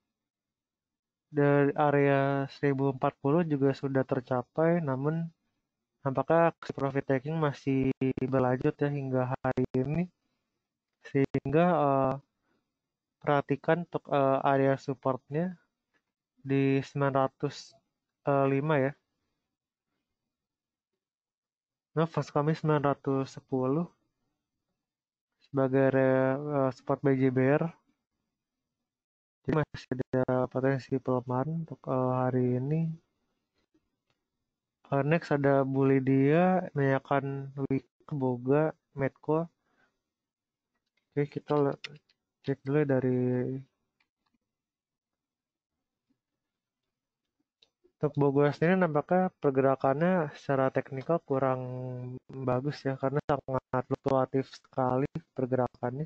C: dari area 1040 juga sudah tercapai, namun nampaknya aksi profit taking masih berlanjut ya hingga hari ini, sehingga perhatikan untuk area supportnya di 905 ya. Nah, fast kami 910 sebagai area support BJBR. Jadi masih ada potensi pelemahan untuk hari ini. Next ada Bu Lydia menanyakan Wika, Boga, Medco. Oke, kita cek dulu dari untuk Boga sendiri nampaknya pergerakannya secara teknikal kurang bagus ya karena sangat fluktuatif sekali pergerakannya.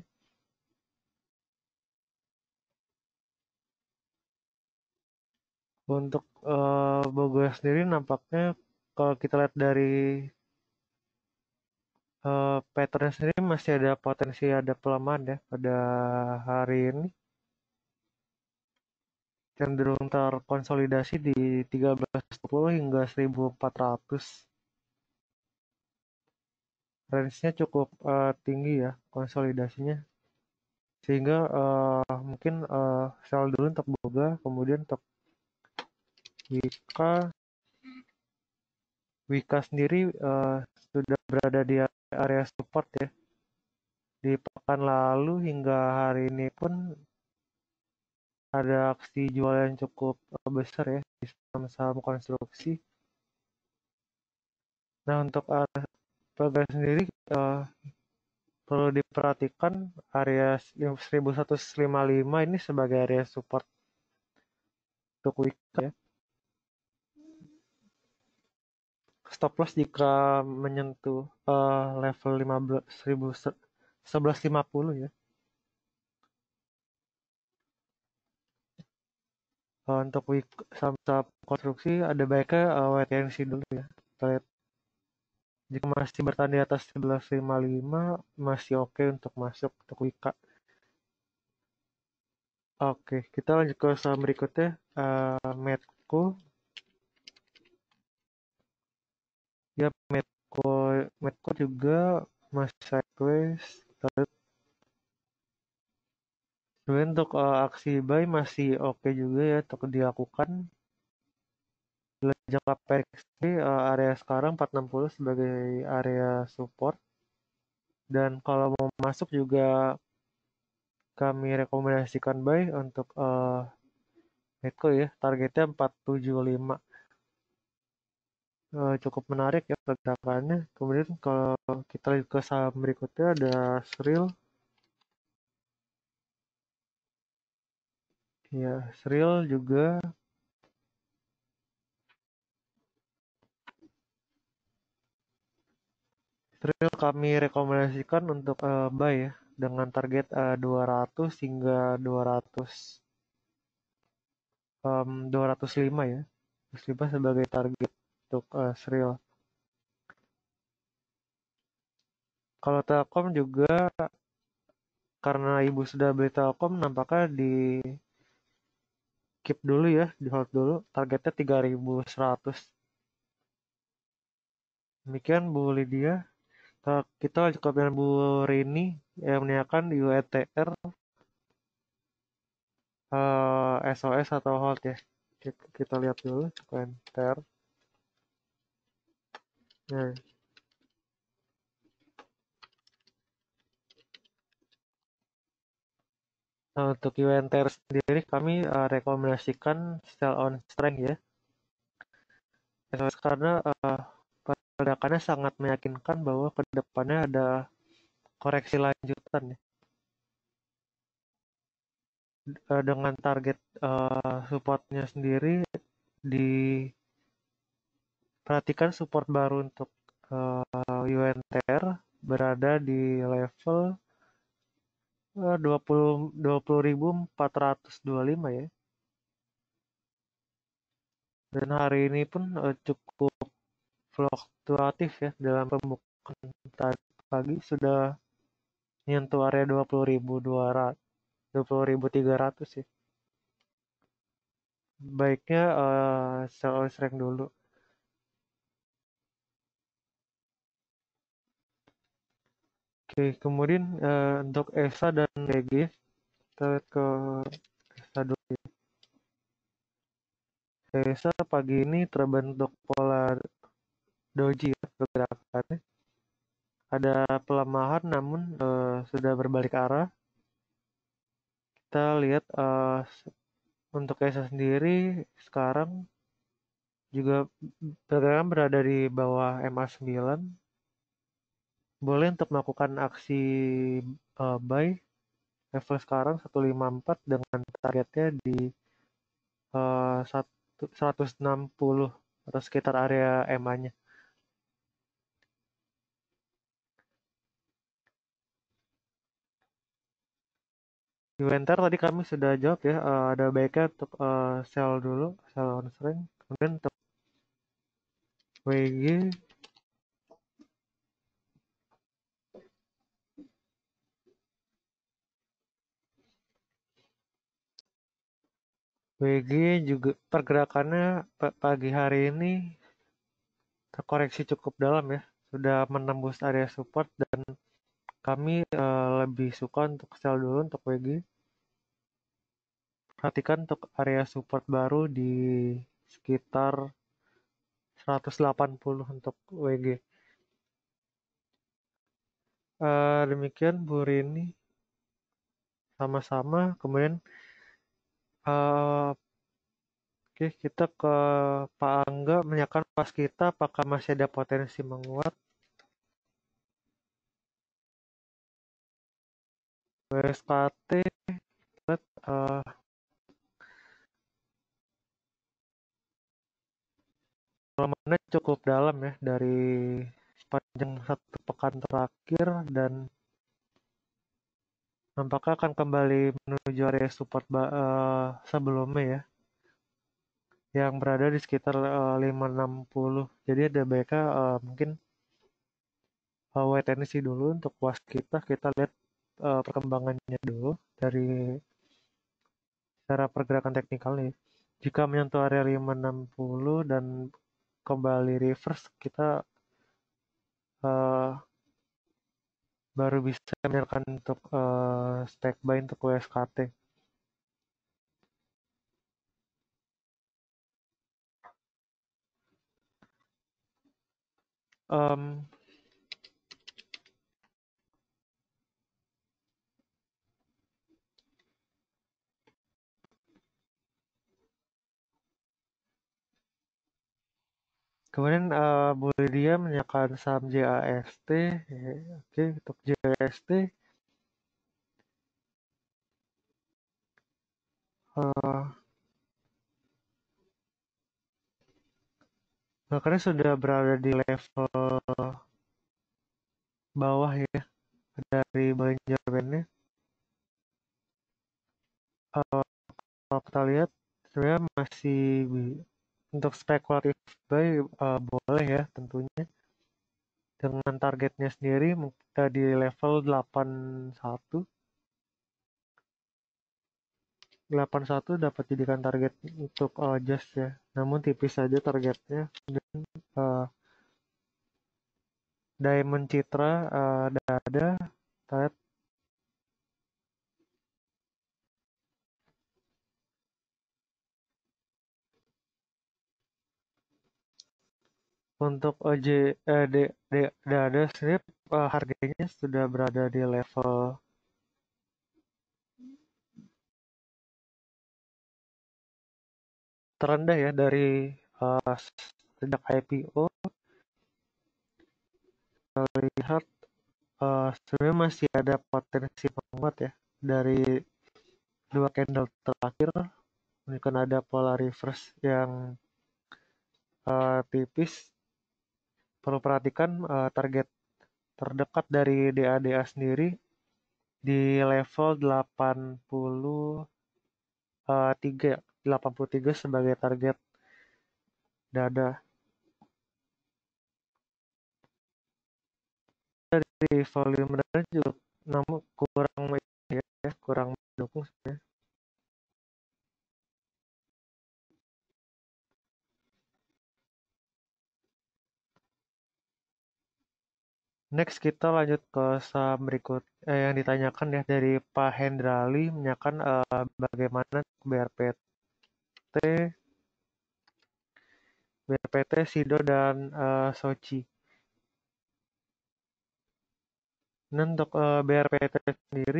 C: Untuk Boga sendiri nampaknya kalau kita lihat dari pattern sendiri masih ada potensi ada pelemahan ya pada hari ini. Cenderung terkonsolidasi di 1310 hingga 1400. Range-nya cukup tinggi ya konsolidasinya. Sehingga mungkin sell dulu untuk Boga, kemudian untuk Wika Wika sendiri sudah berada di area support ya. Di pekan lalu hingga hari ini pun ada aksi jual yang cukup besar ya di saham-saham konstruksi. Nah, untuk pegang sendiri perlu diperhatikan area 1155 ini sebagai area support untuk Wika ya. Stop loss jika menyentuh level 1150 ya. Untuk saham konstruksi ada baiknya wait and see dulu ya. Kita lihat. Jika masih bertahan di atas 1155 masih oke untuk masuk untuk Wika. Oke, kita lanjut ke saham berikutnya, Medco. Ya, Medco juga masih sideways. Sebenarnya untuk aksi buy masih oke juga ya untuk dilakukan. Jangka pendek area sekarang 460 sebagai area support. Dan kalau mau masuk juga kami rekomendasikan buy untuk Medco ya, targetnya 475. Cukup menarik ya pergerakannya. Kemudian kalau kita lihat ke saham berikutnya ada Sril. Ya, Sril juga kami rekomendasikan untuk buy ya dengan target 200 hingga 205 ya. 205 sebagai target untuk Sril. Kalau Telkom juga karena ibu sudah beli Telkom nampaknya di keep dulu ya, di hold dulu. Targetnya 3100. Demikian Bu Lydia. Kita lanjut ke Bu Rini yang menanyakan di UETR SOS atau hold ya. Kita lihat dulu UETR. Nah, untuk UNTR sendiri kami rekomendasikan sell on strength ya. SOS karena pergerakannya sangat meyakinkan bahwa kedepannya ada koreksi lanjutan ya. Dengan target supportnya sendiri diperhatikan support baru untuk UNTR berada di level 20.425 ya. Dan hari ini pun cukup fluktuatif ya dalam pembukaan pagi sudah menyentuh area 20.200, 20.300 ya. Baiknya sell on strength dulu. Oke, kemudian untuk ESA dan DG kita lihat ke ESA dulu ya. ESA pagi ini terbentuk pola doji ya pergerakannya. Ada pelemahan namun sudah berbalik arah. Kita lihat untuk ESA sendiri sekarang juga pergerakan berada di bawah MA9. Boleh untuk melakukan aksi buy level sekarang 154 dengan targetnya di 160 atau sekitar area EMA-nya. Inventar tadi kami sudah jawab ya, ada baiknya untuk sell dulu, sell on strength. Kemudian untuk WG juga pergerakannya pagi hari ini terkoreksi cukup dalam ya, sudah menembus area support dan kami lebih suka untuk sell dulu untuk WG. Perhatikan untuk area support baru di sekitar 180 untuk WG. Demikian Bu Rini, sama-sama. Kemudian oke, kita ke Pak Angga menanyakan pas kita apakah masih ada potensi menguat. WSKT pelemahannya cukup dalam ya dari sepanjang satu pekan terakhir, dan nampaknya akan kembali menuju area support sebelumnya ya, yang berada di sekitar 560. Jadi ada baiknya mungkin wait and see dulu untuk was kita lihat perkembangannya dulu dari secara pergerakan teknikal nih. Jika menyentuh area 560 dan kembali reverse, kita baru bisa menyarankan untuk stake buy untuk WSKT. Kemudian Bu Lydia menanyakan saham JAST. Oke, untuk JAST makanya sudah berada di level bawah ya dari Bollinger Bandnya. Kalau kita lihat sebenarnya masih untuk spekulatif buy boleh ya tentunya, dengan targetnya sendiri kita di level 81. 81 dapat jadikan target untuk just ya, namun tipis saja targetnya. Dan Diamond Citra dada target untuk dada sendiri harganya sudah berada di level terendah ya dari sejak IPO. Kita lihat sebenarnya masih ada potensi menguat ya dari dua candle terakhir. Mungkin ada pola reverse yang tipis. Perlu perhatikan target terdekat dari DADA sendiri di level 83 sebagai target dada. Dari volume dada juga namun kurang mendukung sebenarnya. Next kita lanjut ke saham berikut yang ditanyakan ya dari Pak Hendrali, menanyakan bagaimana BRPT, Sido dan Soci. Nah, untuk BRPT sendiri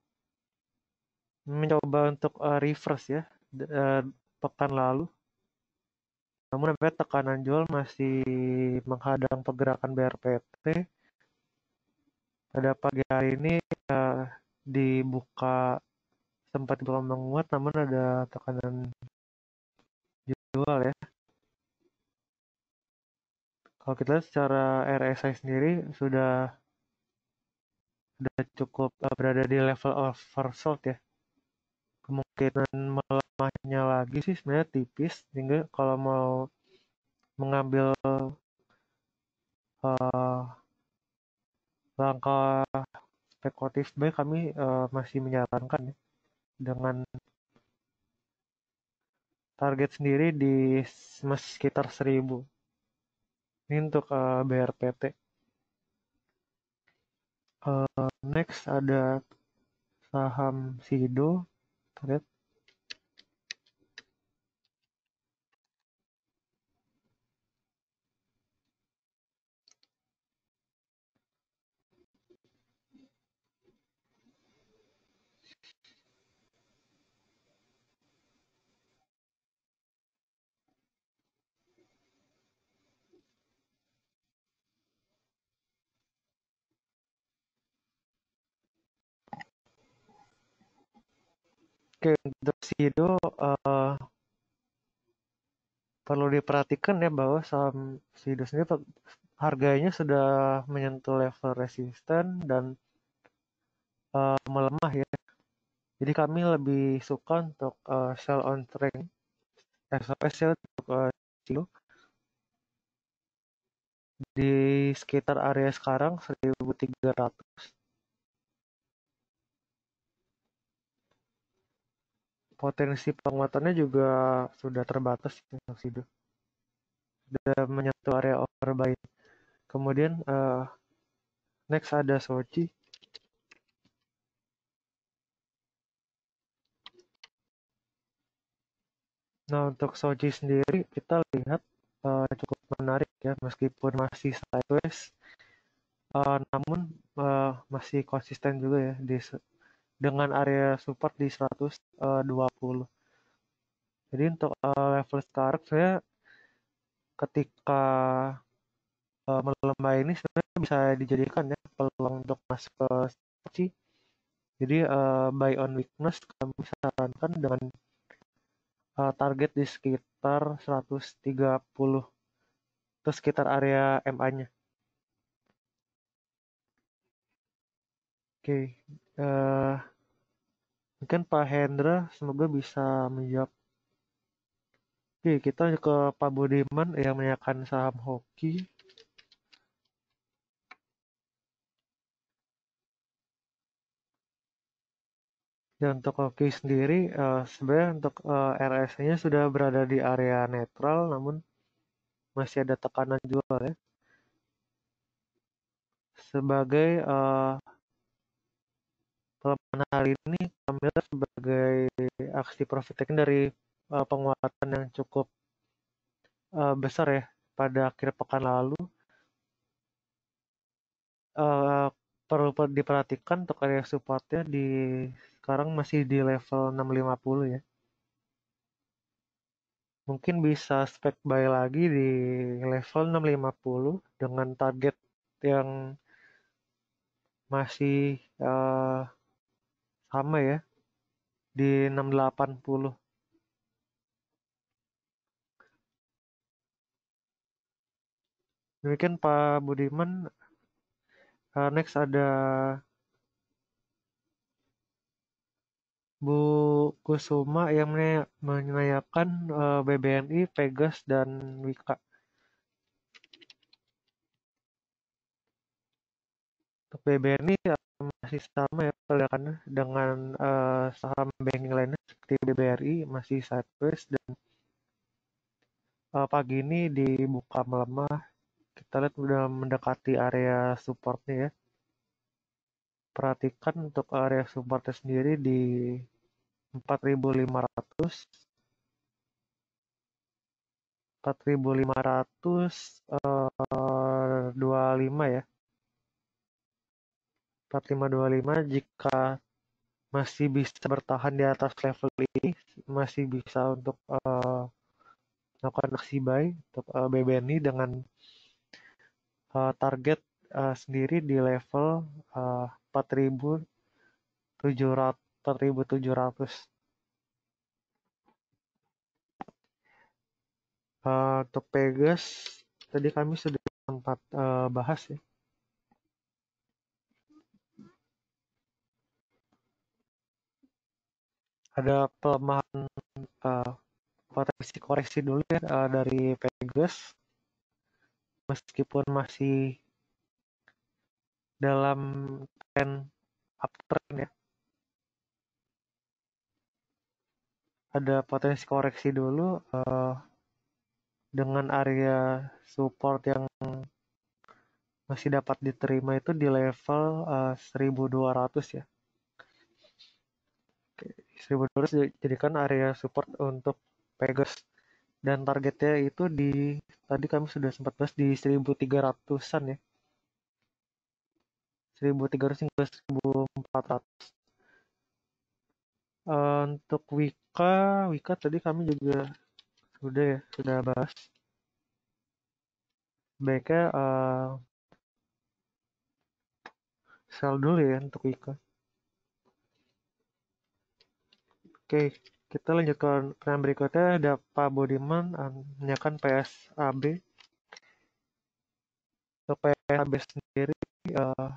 C: mencoba untuk reverse ya pekan lalu. Namun tekanan jual masih menghadang pergerakan BRPT. Pada pagi hari ini dibuka sempat menguat, namun ada tekanan jual ya. Kalau kita lihat secara RSI sendiri sudah cukup berada di level oversold ya. Kemungkinan melemahnya lagi sih sebenarnya tipis, sehingga kalau mau mengambil langkah spekulatif buy, kami masih menyarankan ya, dengan target sendiri di sekitar 1000. Ini untuk BRPT. Next ada saham Sido. Lihat. Oke, untuk Sido perlu diperhatikan ya bahwa saham Sido sendiri harganya sudah menyentuh level resisten dan melemah ya. Jadi kami lebih suka untuk sell on trend SOS ya untuk Sido di sekitar area sekarang 1.300. Potensi penguatannya juga sudah terbatas ya, Sido. Sudah menyentuh area overbought. Kemudian next ada Soci. Nah, untuk Soci sendiri kita lihat cukup menarik ya, meskipun masih sideways, namun masih konsisten juga ya dengan area support di 120. Jadi untuk level sekarang saya ketika melemah ini sebenarnya bisa dijadikan ya peluang untuk masuk ke Soci. Jadi buy on weakness kami sarankan dengan target di sekitar 130 itu sekitar area MA-nya. Oke, mungkin Pak Hendra semoga bisa menjawab. Oke, kita ke Pak Budiman yang menanyakan saham hoki. Dan untuk hoki sendiri, sebenarnya untuk RSI-nya sudah berada di area netral, namun masih ada tekanan jual ya. Sebagai pelemahan hari ini kami lihat sebagai aksi profit taking dari penguatan yang cukup besar ya pada akhir pekan lalu. Perlu diperhatikan untuk area supportnya sekarang masih di level 650 ya. Mungkin bisa spek buy lagi di level 650 dengan target yang masih sama ya di 680. Demikian Pak Budiman. Next ada Bu Kusuma yang menanyakan BBNI, Pegas, dan Wika. Untuk BBNI masih sama ya pergerakannya dengan saham banking lainnya seperti BBRI masih sideways dan pagi ini dibuka melemah. Kita lihat sudah mendekati area supportnya ya. Perhatikan untuk area supportnya sendiri di 4.500, 4.525 ya. 4525 jika masih bisa bertahan di atas level ini masih bisa untuk melakukan aksi buy untuk BBNI dengan target sendiri di level 4.700. Untuk Pegas tadi kami sudah sempat bahas ya. Ada pelemahan potensi koreksi dulu ya dari Pegas meskipun masih dalam tren uptrend ya. Ada potensi koreksi dulu dengan area support yang masih dapat diterima itu di level 1.200 ya. Oke, 1.200 jadikan area support untuk Pegas dan targetnya itu tadi kami sudah sempat bahas di 1.300-an ya. 1.300 hingga 1.400. Untuk Wika tadi kami juga sudah bahas. Baiknya sell dulu ya untuk Wika. Oke, kita lanjut ke pertanyaan berikutnya. Ada Pak Budiman menanyakan PSAB. Untuk PSAB sendiri eh,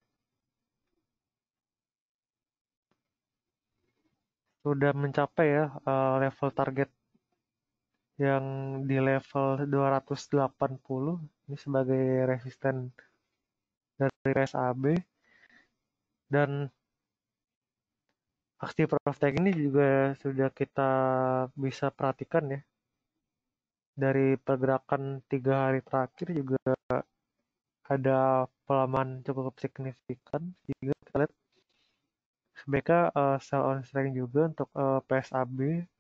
C: sudah mencapai ya level target yang di level 280. Ini sebagai resisten dari PSAB. Dan aksi Proftek ini juga sudah kita bisa perhatikan ya. Dari pergerakan 3 hari terakhir juga ada pelemahan cukup signifikan. Juga kita lihat sebaiknya sell on strength juga untuk PSAB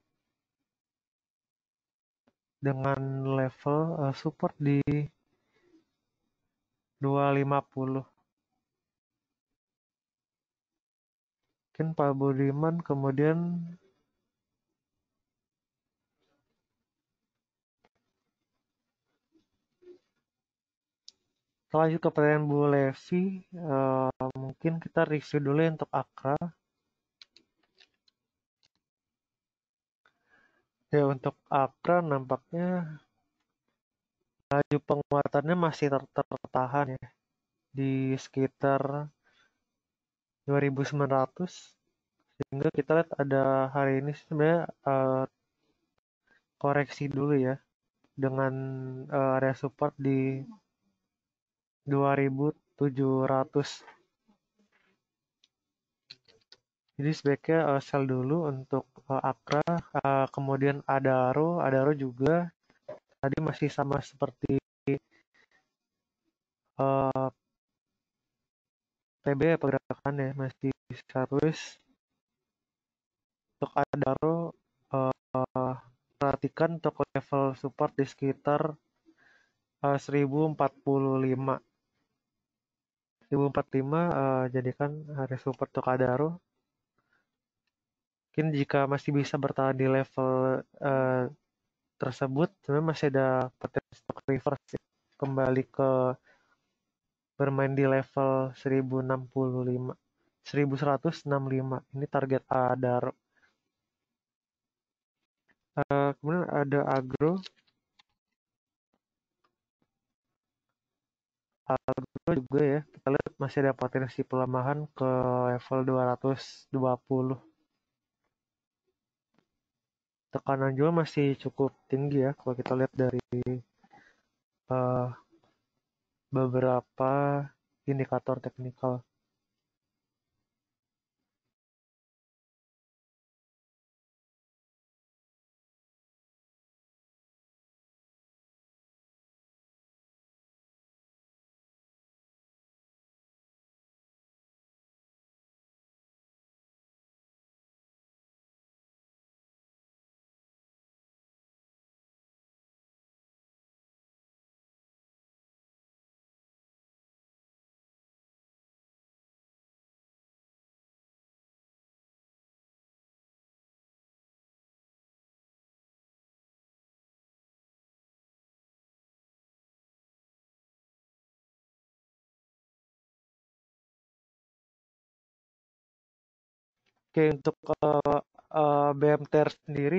C: dengan level support di 250. Mungkin Pak Budiman kemudian lanjut ke pertanyaan Bu Levi. Mungkin kita review dulu ya untuk Akra. Ya untuk Akra nampaknya laju penguatannya masih tertahan ya di sekitar 2.900, sehingga kita lihat ada hari ini sebenarnya koreksi dulu ya dengan area support di 2.700. Jadi sebaiknya sell dulu untuk Akra. Kemudian Adaro juga tadi masih sama seperti uh, TB ya pergerakannya masih sideways. Untuk Adaro perhatikan untuk level support di sekitar 1045. 1045 jadikan area support untuk Adaro. Mungkin jika masih bisa bertahan di level tersebut, sebenarnya masih ada potensi untuk reverse ya. Kembali ke bermain di level 1065. 1165. Ini target Adaro. Kemudian ada Agro. Agro juga ya, kita lihat masih ada potensi pelemahan ke level 220. Tekanan juga masih cukup tinggi ya kalau kita lihat dari uh, beberapa indikator teknikal. Oke, untuk BMTR sendiri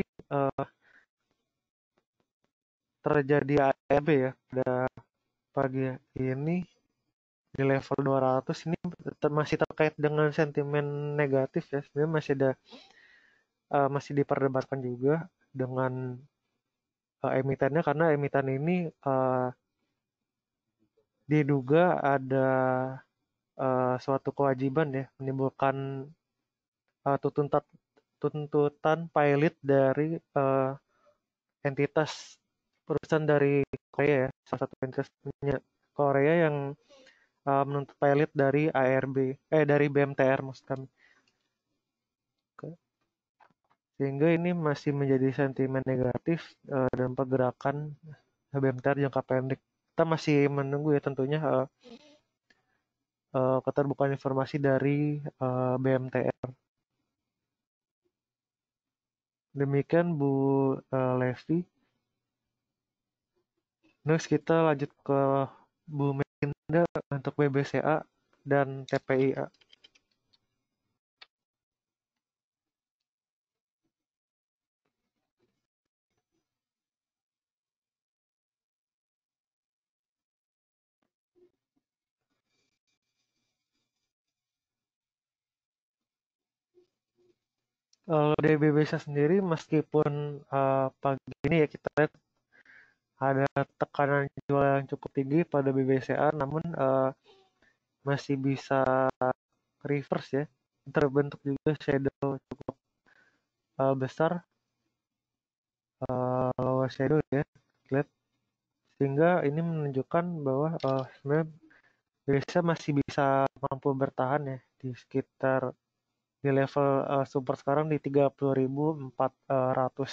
C: terjadi ARB ya pada pagi ini di level 200. Ini masih terkait dengan sentimen negatif ya. Sebenarnya masih diperdebatkan juga dengan emitennya, karena emiten ini diduga ada suatu kewajiban ya menimbulkan tuntutan pilot dari entitas perusahaan dari Korea ya, salah satu entitas Korea yang menuntut pilot dari dari BMTR maksud kami. Sehingga ini masih menjadi sentimen negatif dan pergerakan BMTR jangka pendek. Kita masih menunggu ya tentunya keterbukaan informasi dari BMTR. Demikian Bu Levi. Next kita lanjut ke Bu Melinda untuk BBCA dan TPIA. Kalau dari BBSA sendiri meskipun pagi ini ya kita lihat ada tekanan jual yang cukup tinggi pada BBCA, namun masih bisa reverse ya. Terbentuk juga shadow cukup besar, lower shadow ya, lihat. Sehingga ini menunjukkan bahwa sebenarnya BBCA masih bisa mampu bertahan ya di sekitar di level support sekarang di 30.400.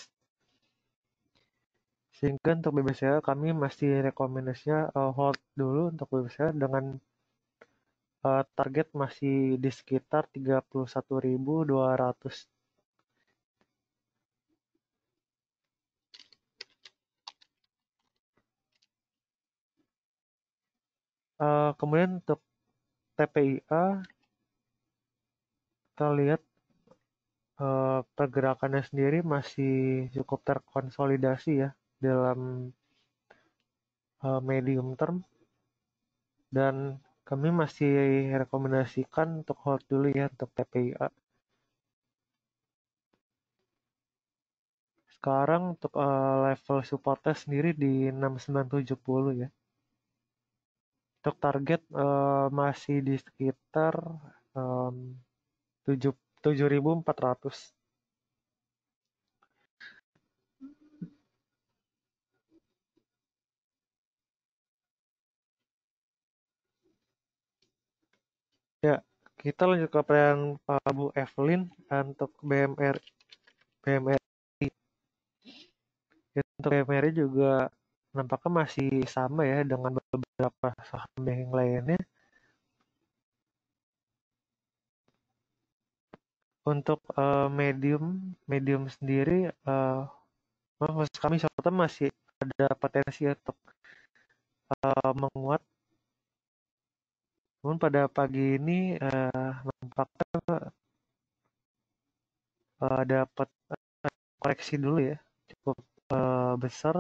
C: Sehingga untuk BBCA kami masih rekomendasinya hold dulu untuk BBCA dengan target masih di sekitar 31.200. Kemudian untuk TPIA kita lihat pergerakannya sendiri masih cukup terkonsolidasi ya dalam medium term, dan kami masih rekomendasikan untuk hold dulu ya untuk TPIA. Sekarang untuk level supportnya sendiri di 6970 ya. Untuk target masih di sekitar 7.400. Ya, kita lanjut ke pertanyaan Pak Bu Evelyn untuk BMRI. Ya, untuk BMRI juga nampaknya masih sama ya dengan beberapa saham yang lainnya. Untuk medium sendiri, maksud kami short term masih ada potensi untuk menguat. Namun pada pagi ini nampaknya dapat koreksi dulu ya, cukup besar.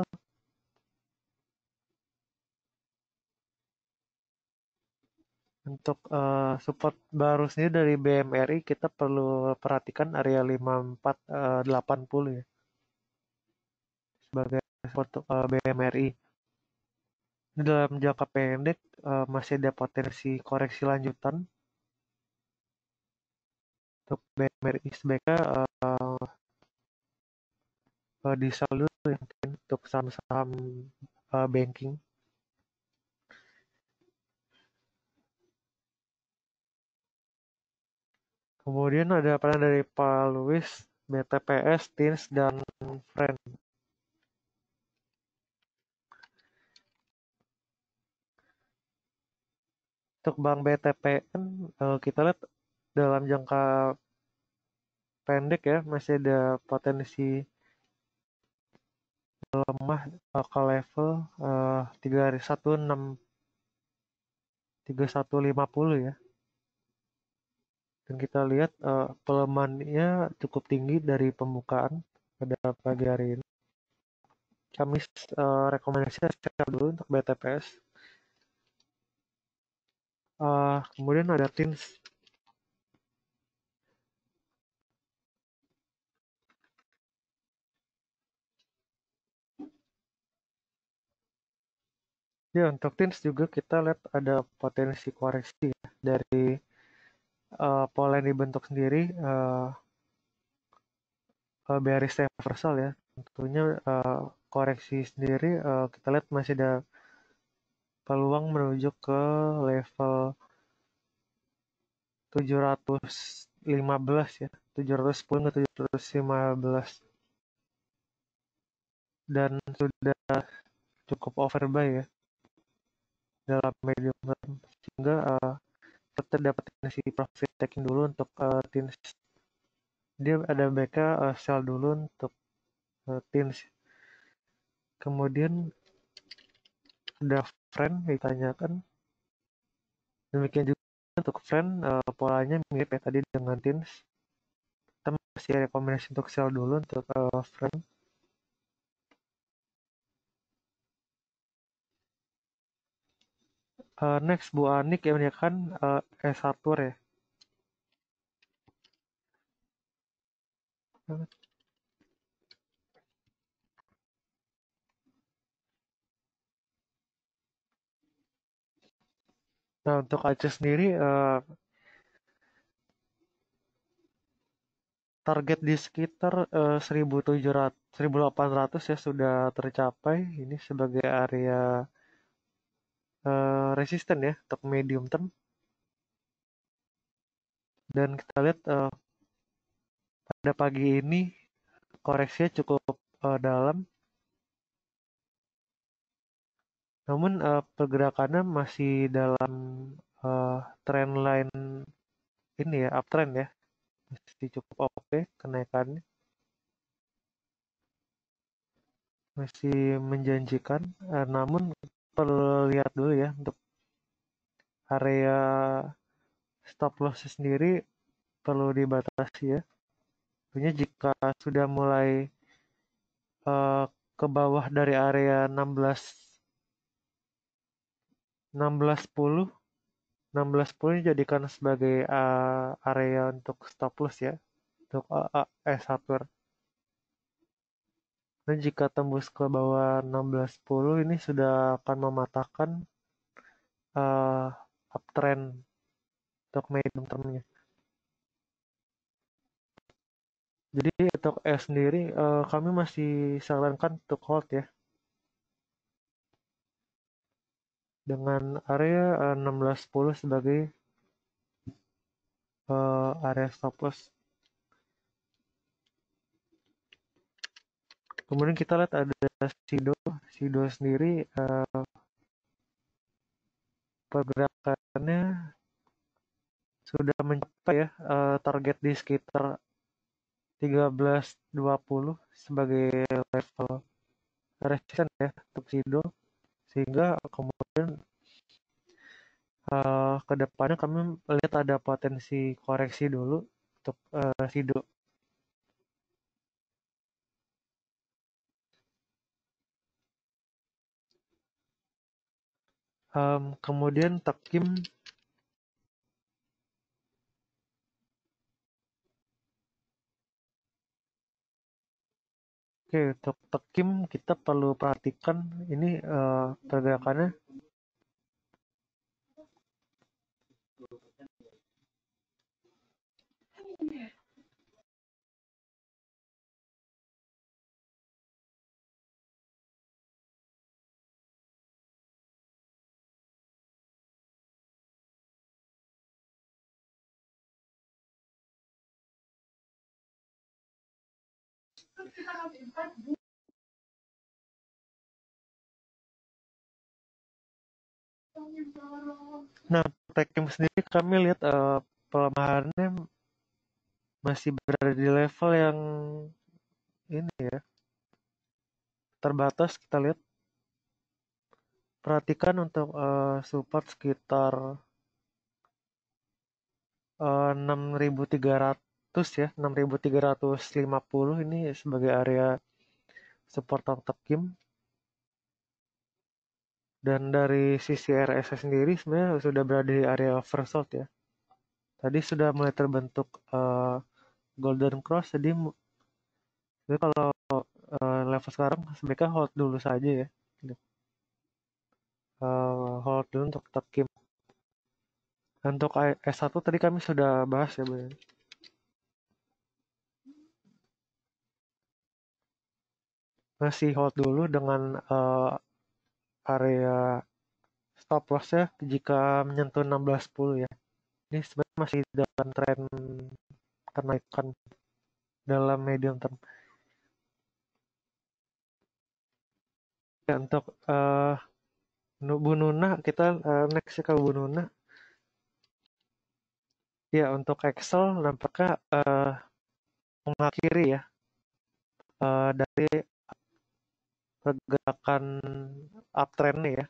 C: Untuk support baru sendiri dari BMRI kita perlu perhatikan area 5480 ya sebagai support untuk BMRI. Dalam jangka pendek masih ada potensi koreksi lanjutan untuk BMRI, sebaiknya di sell dulu ya, mungkin untuk saham-saham banking. Kemudian ada pertanyaan dari Pak Luis, BTPS, TINS, dan Friend. Untuk Bank BTPN kita lihat dalam jangka pendek ya masih ada potensi lemah ke level 3150 ya. Dan kita lihat pelemahannya cukup tinggi dari pembukaan pada pagi hari ini. Kami rekomendasinya sell dulu untuk BTPS. Kemudian ada TINS. Ya, untuk TINS juga kita lihat ada potensi koreksi ya, dari pola yang dibentuk sendiri, bearish reversal ya. Tentunya koreksi sendiri kita lihat masih ada peluang menuju ke level 715 ya, 710 ke 715, dan sudah cukup overbuy ya dalam medium term, sehingga tetap dapat potensi profit taking dulu untuk TINS. Dia ada baiknya sell dulu untuk TINS. Kemudian ada Friend ditanyakan, demikian juga untuk Friend polanya mirip ya tadi dengan TINS. Kita masih rekomendasi untuk sell dulu untuk Friend. Next Bu Anik yang menanyakan S1 ya. banget. Nah, untuk Aceh sendiri, target di sekitar 1.700, 1.800 ya sudah tercapai. Ini sebagai area resisten ya untuk medium term. Dan kita lihat pada pagi ini koreksinya cukup dalam. Namun pergerakannya masih dalam trend line ini ya, uptrend ya. Masih cukup oke kenaikannya. Masih menjanjikan. Namun perlu lihat dulu ya untuk area stop loss sendiri perlu dibatasi ya. Tentunya jika sudah mulai ke bawah dari area 1610 1610 dijadikan sebagai area untuk stop loss ya untuk hardware. Dan jika tembus ke bawah 1610 ini sudah akan mematahkan uptrend untuk medium termnya. Jadi untuk sendiri kami masih sarankan untuk hold ya. Dengan area 1610 sebagai area stop loss. Kemudian kita lihat ada Sido sendiri pergerakannya sudah mencapai ya target di sekitar 1320 sebagai level resisten ya untuk Sido, sehingga kemudian ke depannya kami melihat ada potensi koreksi dulu untuk Sido. Kemudian Tekim Oke, untuk Tekim kita perlu perhatikan ini pergerakannya Nah, Tekim sendiri kami lihat pelemahannya masih berada di level yang ini ya terbatas. Kita lihat perhatikan untuk support sekitar 6.300 ya, 6.350 ini sebagai area support Tekim. Dan dari sisi RSI sendiri sebenarnya sudah berada di area oversold ya. Tadi sudah mulai terbentuk golden cross, jadi kalau level sekarang sebaiknya hold dulu saja ya. Hold dulu untuk Tekim. Untuk S1 tadi kami sudah bahas ya, Bu. Masih hold dulu dengan area stop loss ya jika menyentuh 1610 ya. Ini sebenarnya masih dalam tren kenaikan dalam medium term. Ya, untuk Bu Nuna kita next ke Bu Nuna. Ya, untuk Excel nampaknya mengakhiri ya dari pergerakan uptrend ya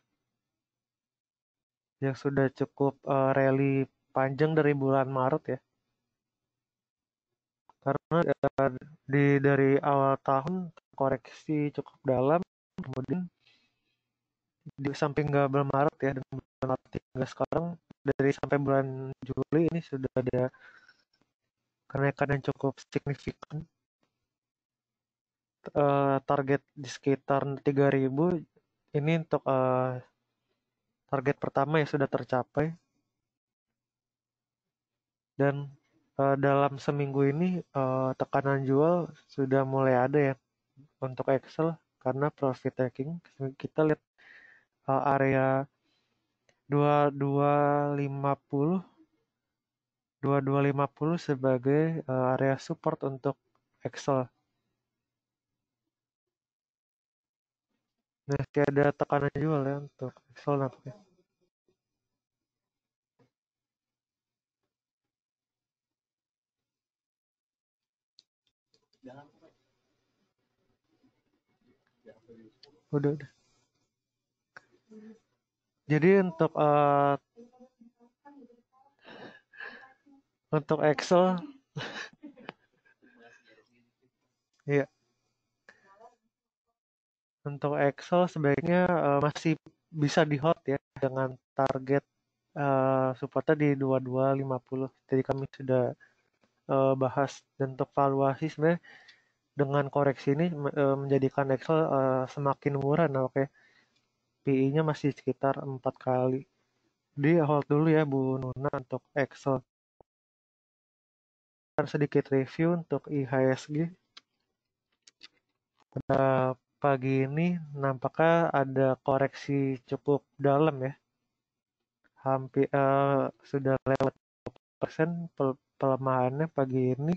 C: yang sudah cukup rally panjang dari bulan Maret ya. Karena dari awal tahun koreksi cukup dalam, kemudian di samping nggak bulan Maret ya dan bulan Maret hingga sekarang dari sampai bulan Juli ini sudah ada kenaikan yang cukup signifikan target di sekitar 3.000. Ini untuk target pertama yang sudah tercapai. Dan dalam seminggu ini tekanan jual sudah mulai ada ya untuk Excel karena profit taking. Kita lihat area 2250 2250 sebagai area support untuk Excel. Nah, ada tekanan jual ya untuk Excel nampaknya. Udah. Jadi untuk Excel, ya, untuk Excel sebaiknya masih bisa di hold ya dengan target supportnya di 2250. Jadi kami sudah bahas. Dan untuk valuasi sebenarnya dengan koreksi ini menjadikan Excel semakin murah. Nah, oke. PI-nya masih sekitar 4 kali. Jadi hold dulu ya Bu Nuna untuk Excel. Sedikit review untuk IHSG. Pada pagi ini nampaknya ada koreksi cukup dalam ya. Hampir sudah lewat 20% pelemahannya pagi ini.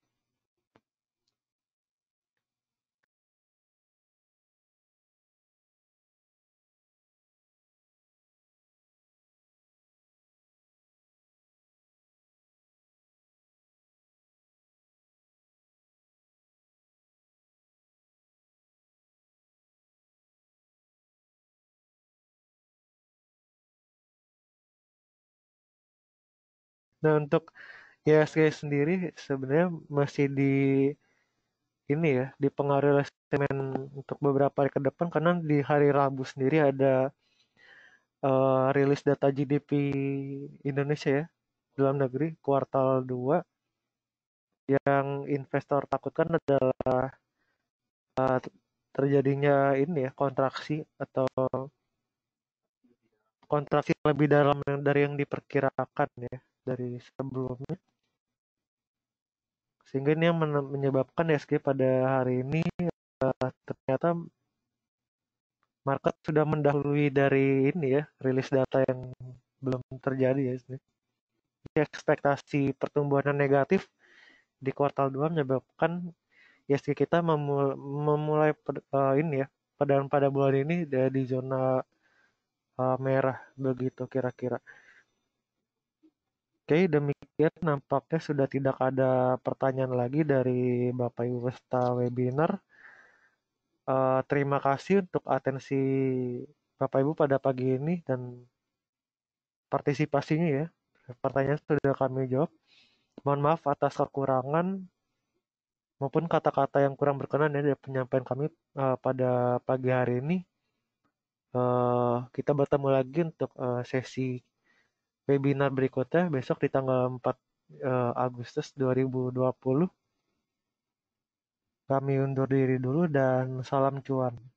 C: Nah, untuk IHSG sendiri sebenarnya masih ini ya dipengaruhi oleh sentimen untuk beberapa hari ke depan karena di hari Rabu sendiri ada rilis data GDP Indonesia ya dalam negeri kuartal 2 yang investor takutkan adalah terjadinya ini ya kontraksi atau kontraksi lebih dalam dari yang diperkirakan ya dari sebelumnya, sehingga ini yang menyebabkan IHSG pada hari ini ternyata market sudah mendahului dari ini ya rilis data yang belum terjadi ya. Ekspektasi pertumbuhan yang negatif di kuartal 2 menyebabkan IHSG kita memulai ini ya pada bulan ini di zona merah begitu kira-kira. Oke, demikian nampaknya sudah tidak ada pertanyaan lagi dari Bapak Ibu peserta webinar. Terima kasih untuk atensi Bapak Ibu pada pagi ini dan partisipasinya ya. Pertanyaan sudah kami jawab. Mohon maaf atas kekurangan maupun kata-kata yang kurang berkenan ya dari penyampaian kami pada pagi hari ini. Kita bertemu lagi untuk sesi webinar berikutnya besok di tanggal 4 Agustus 2020. Kami undur diri dulu dan salam cuan.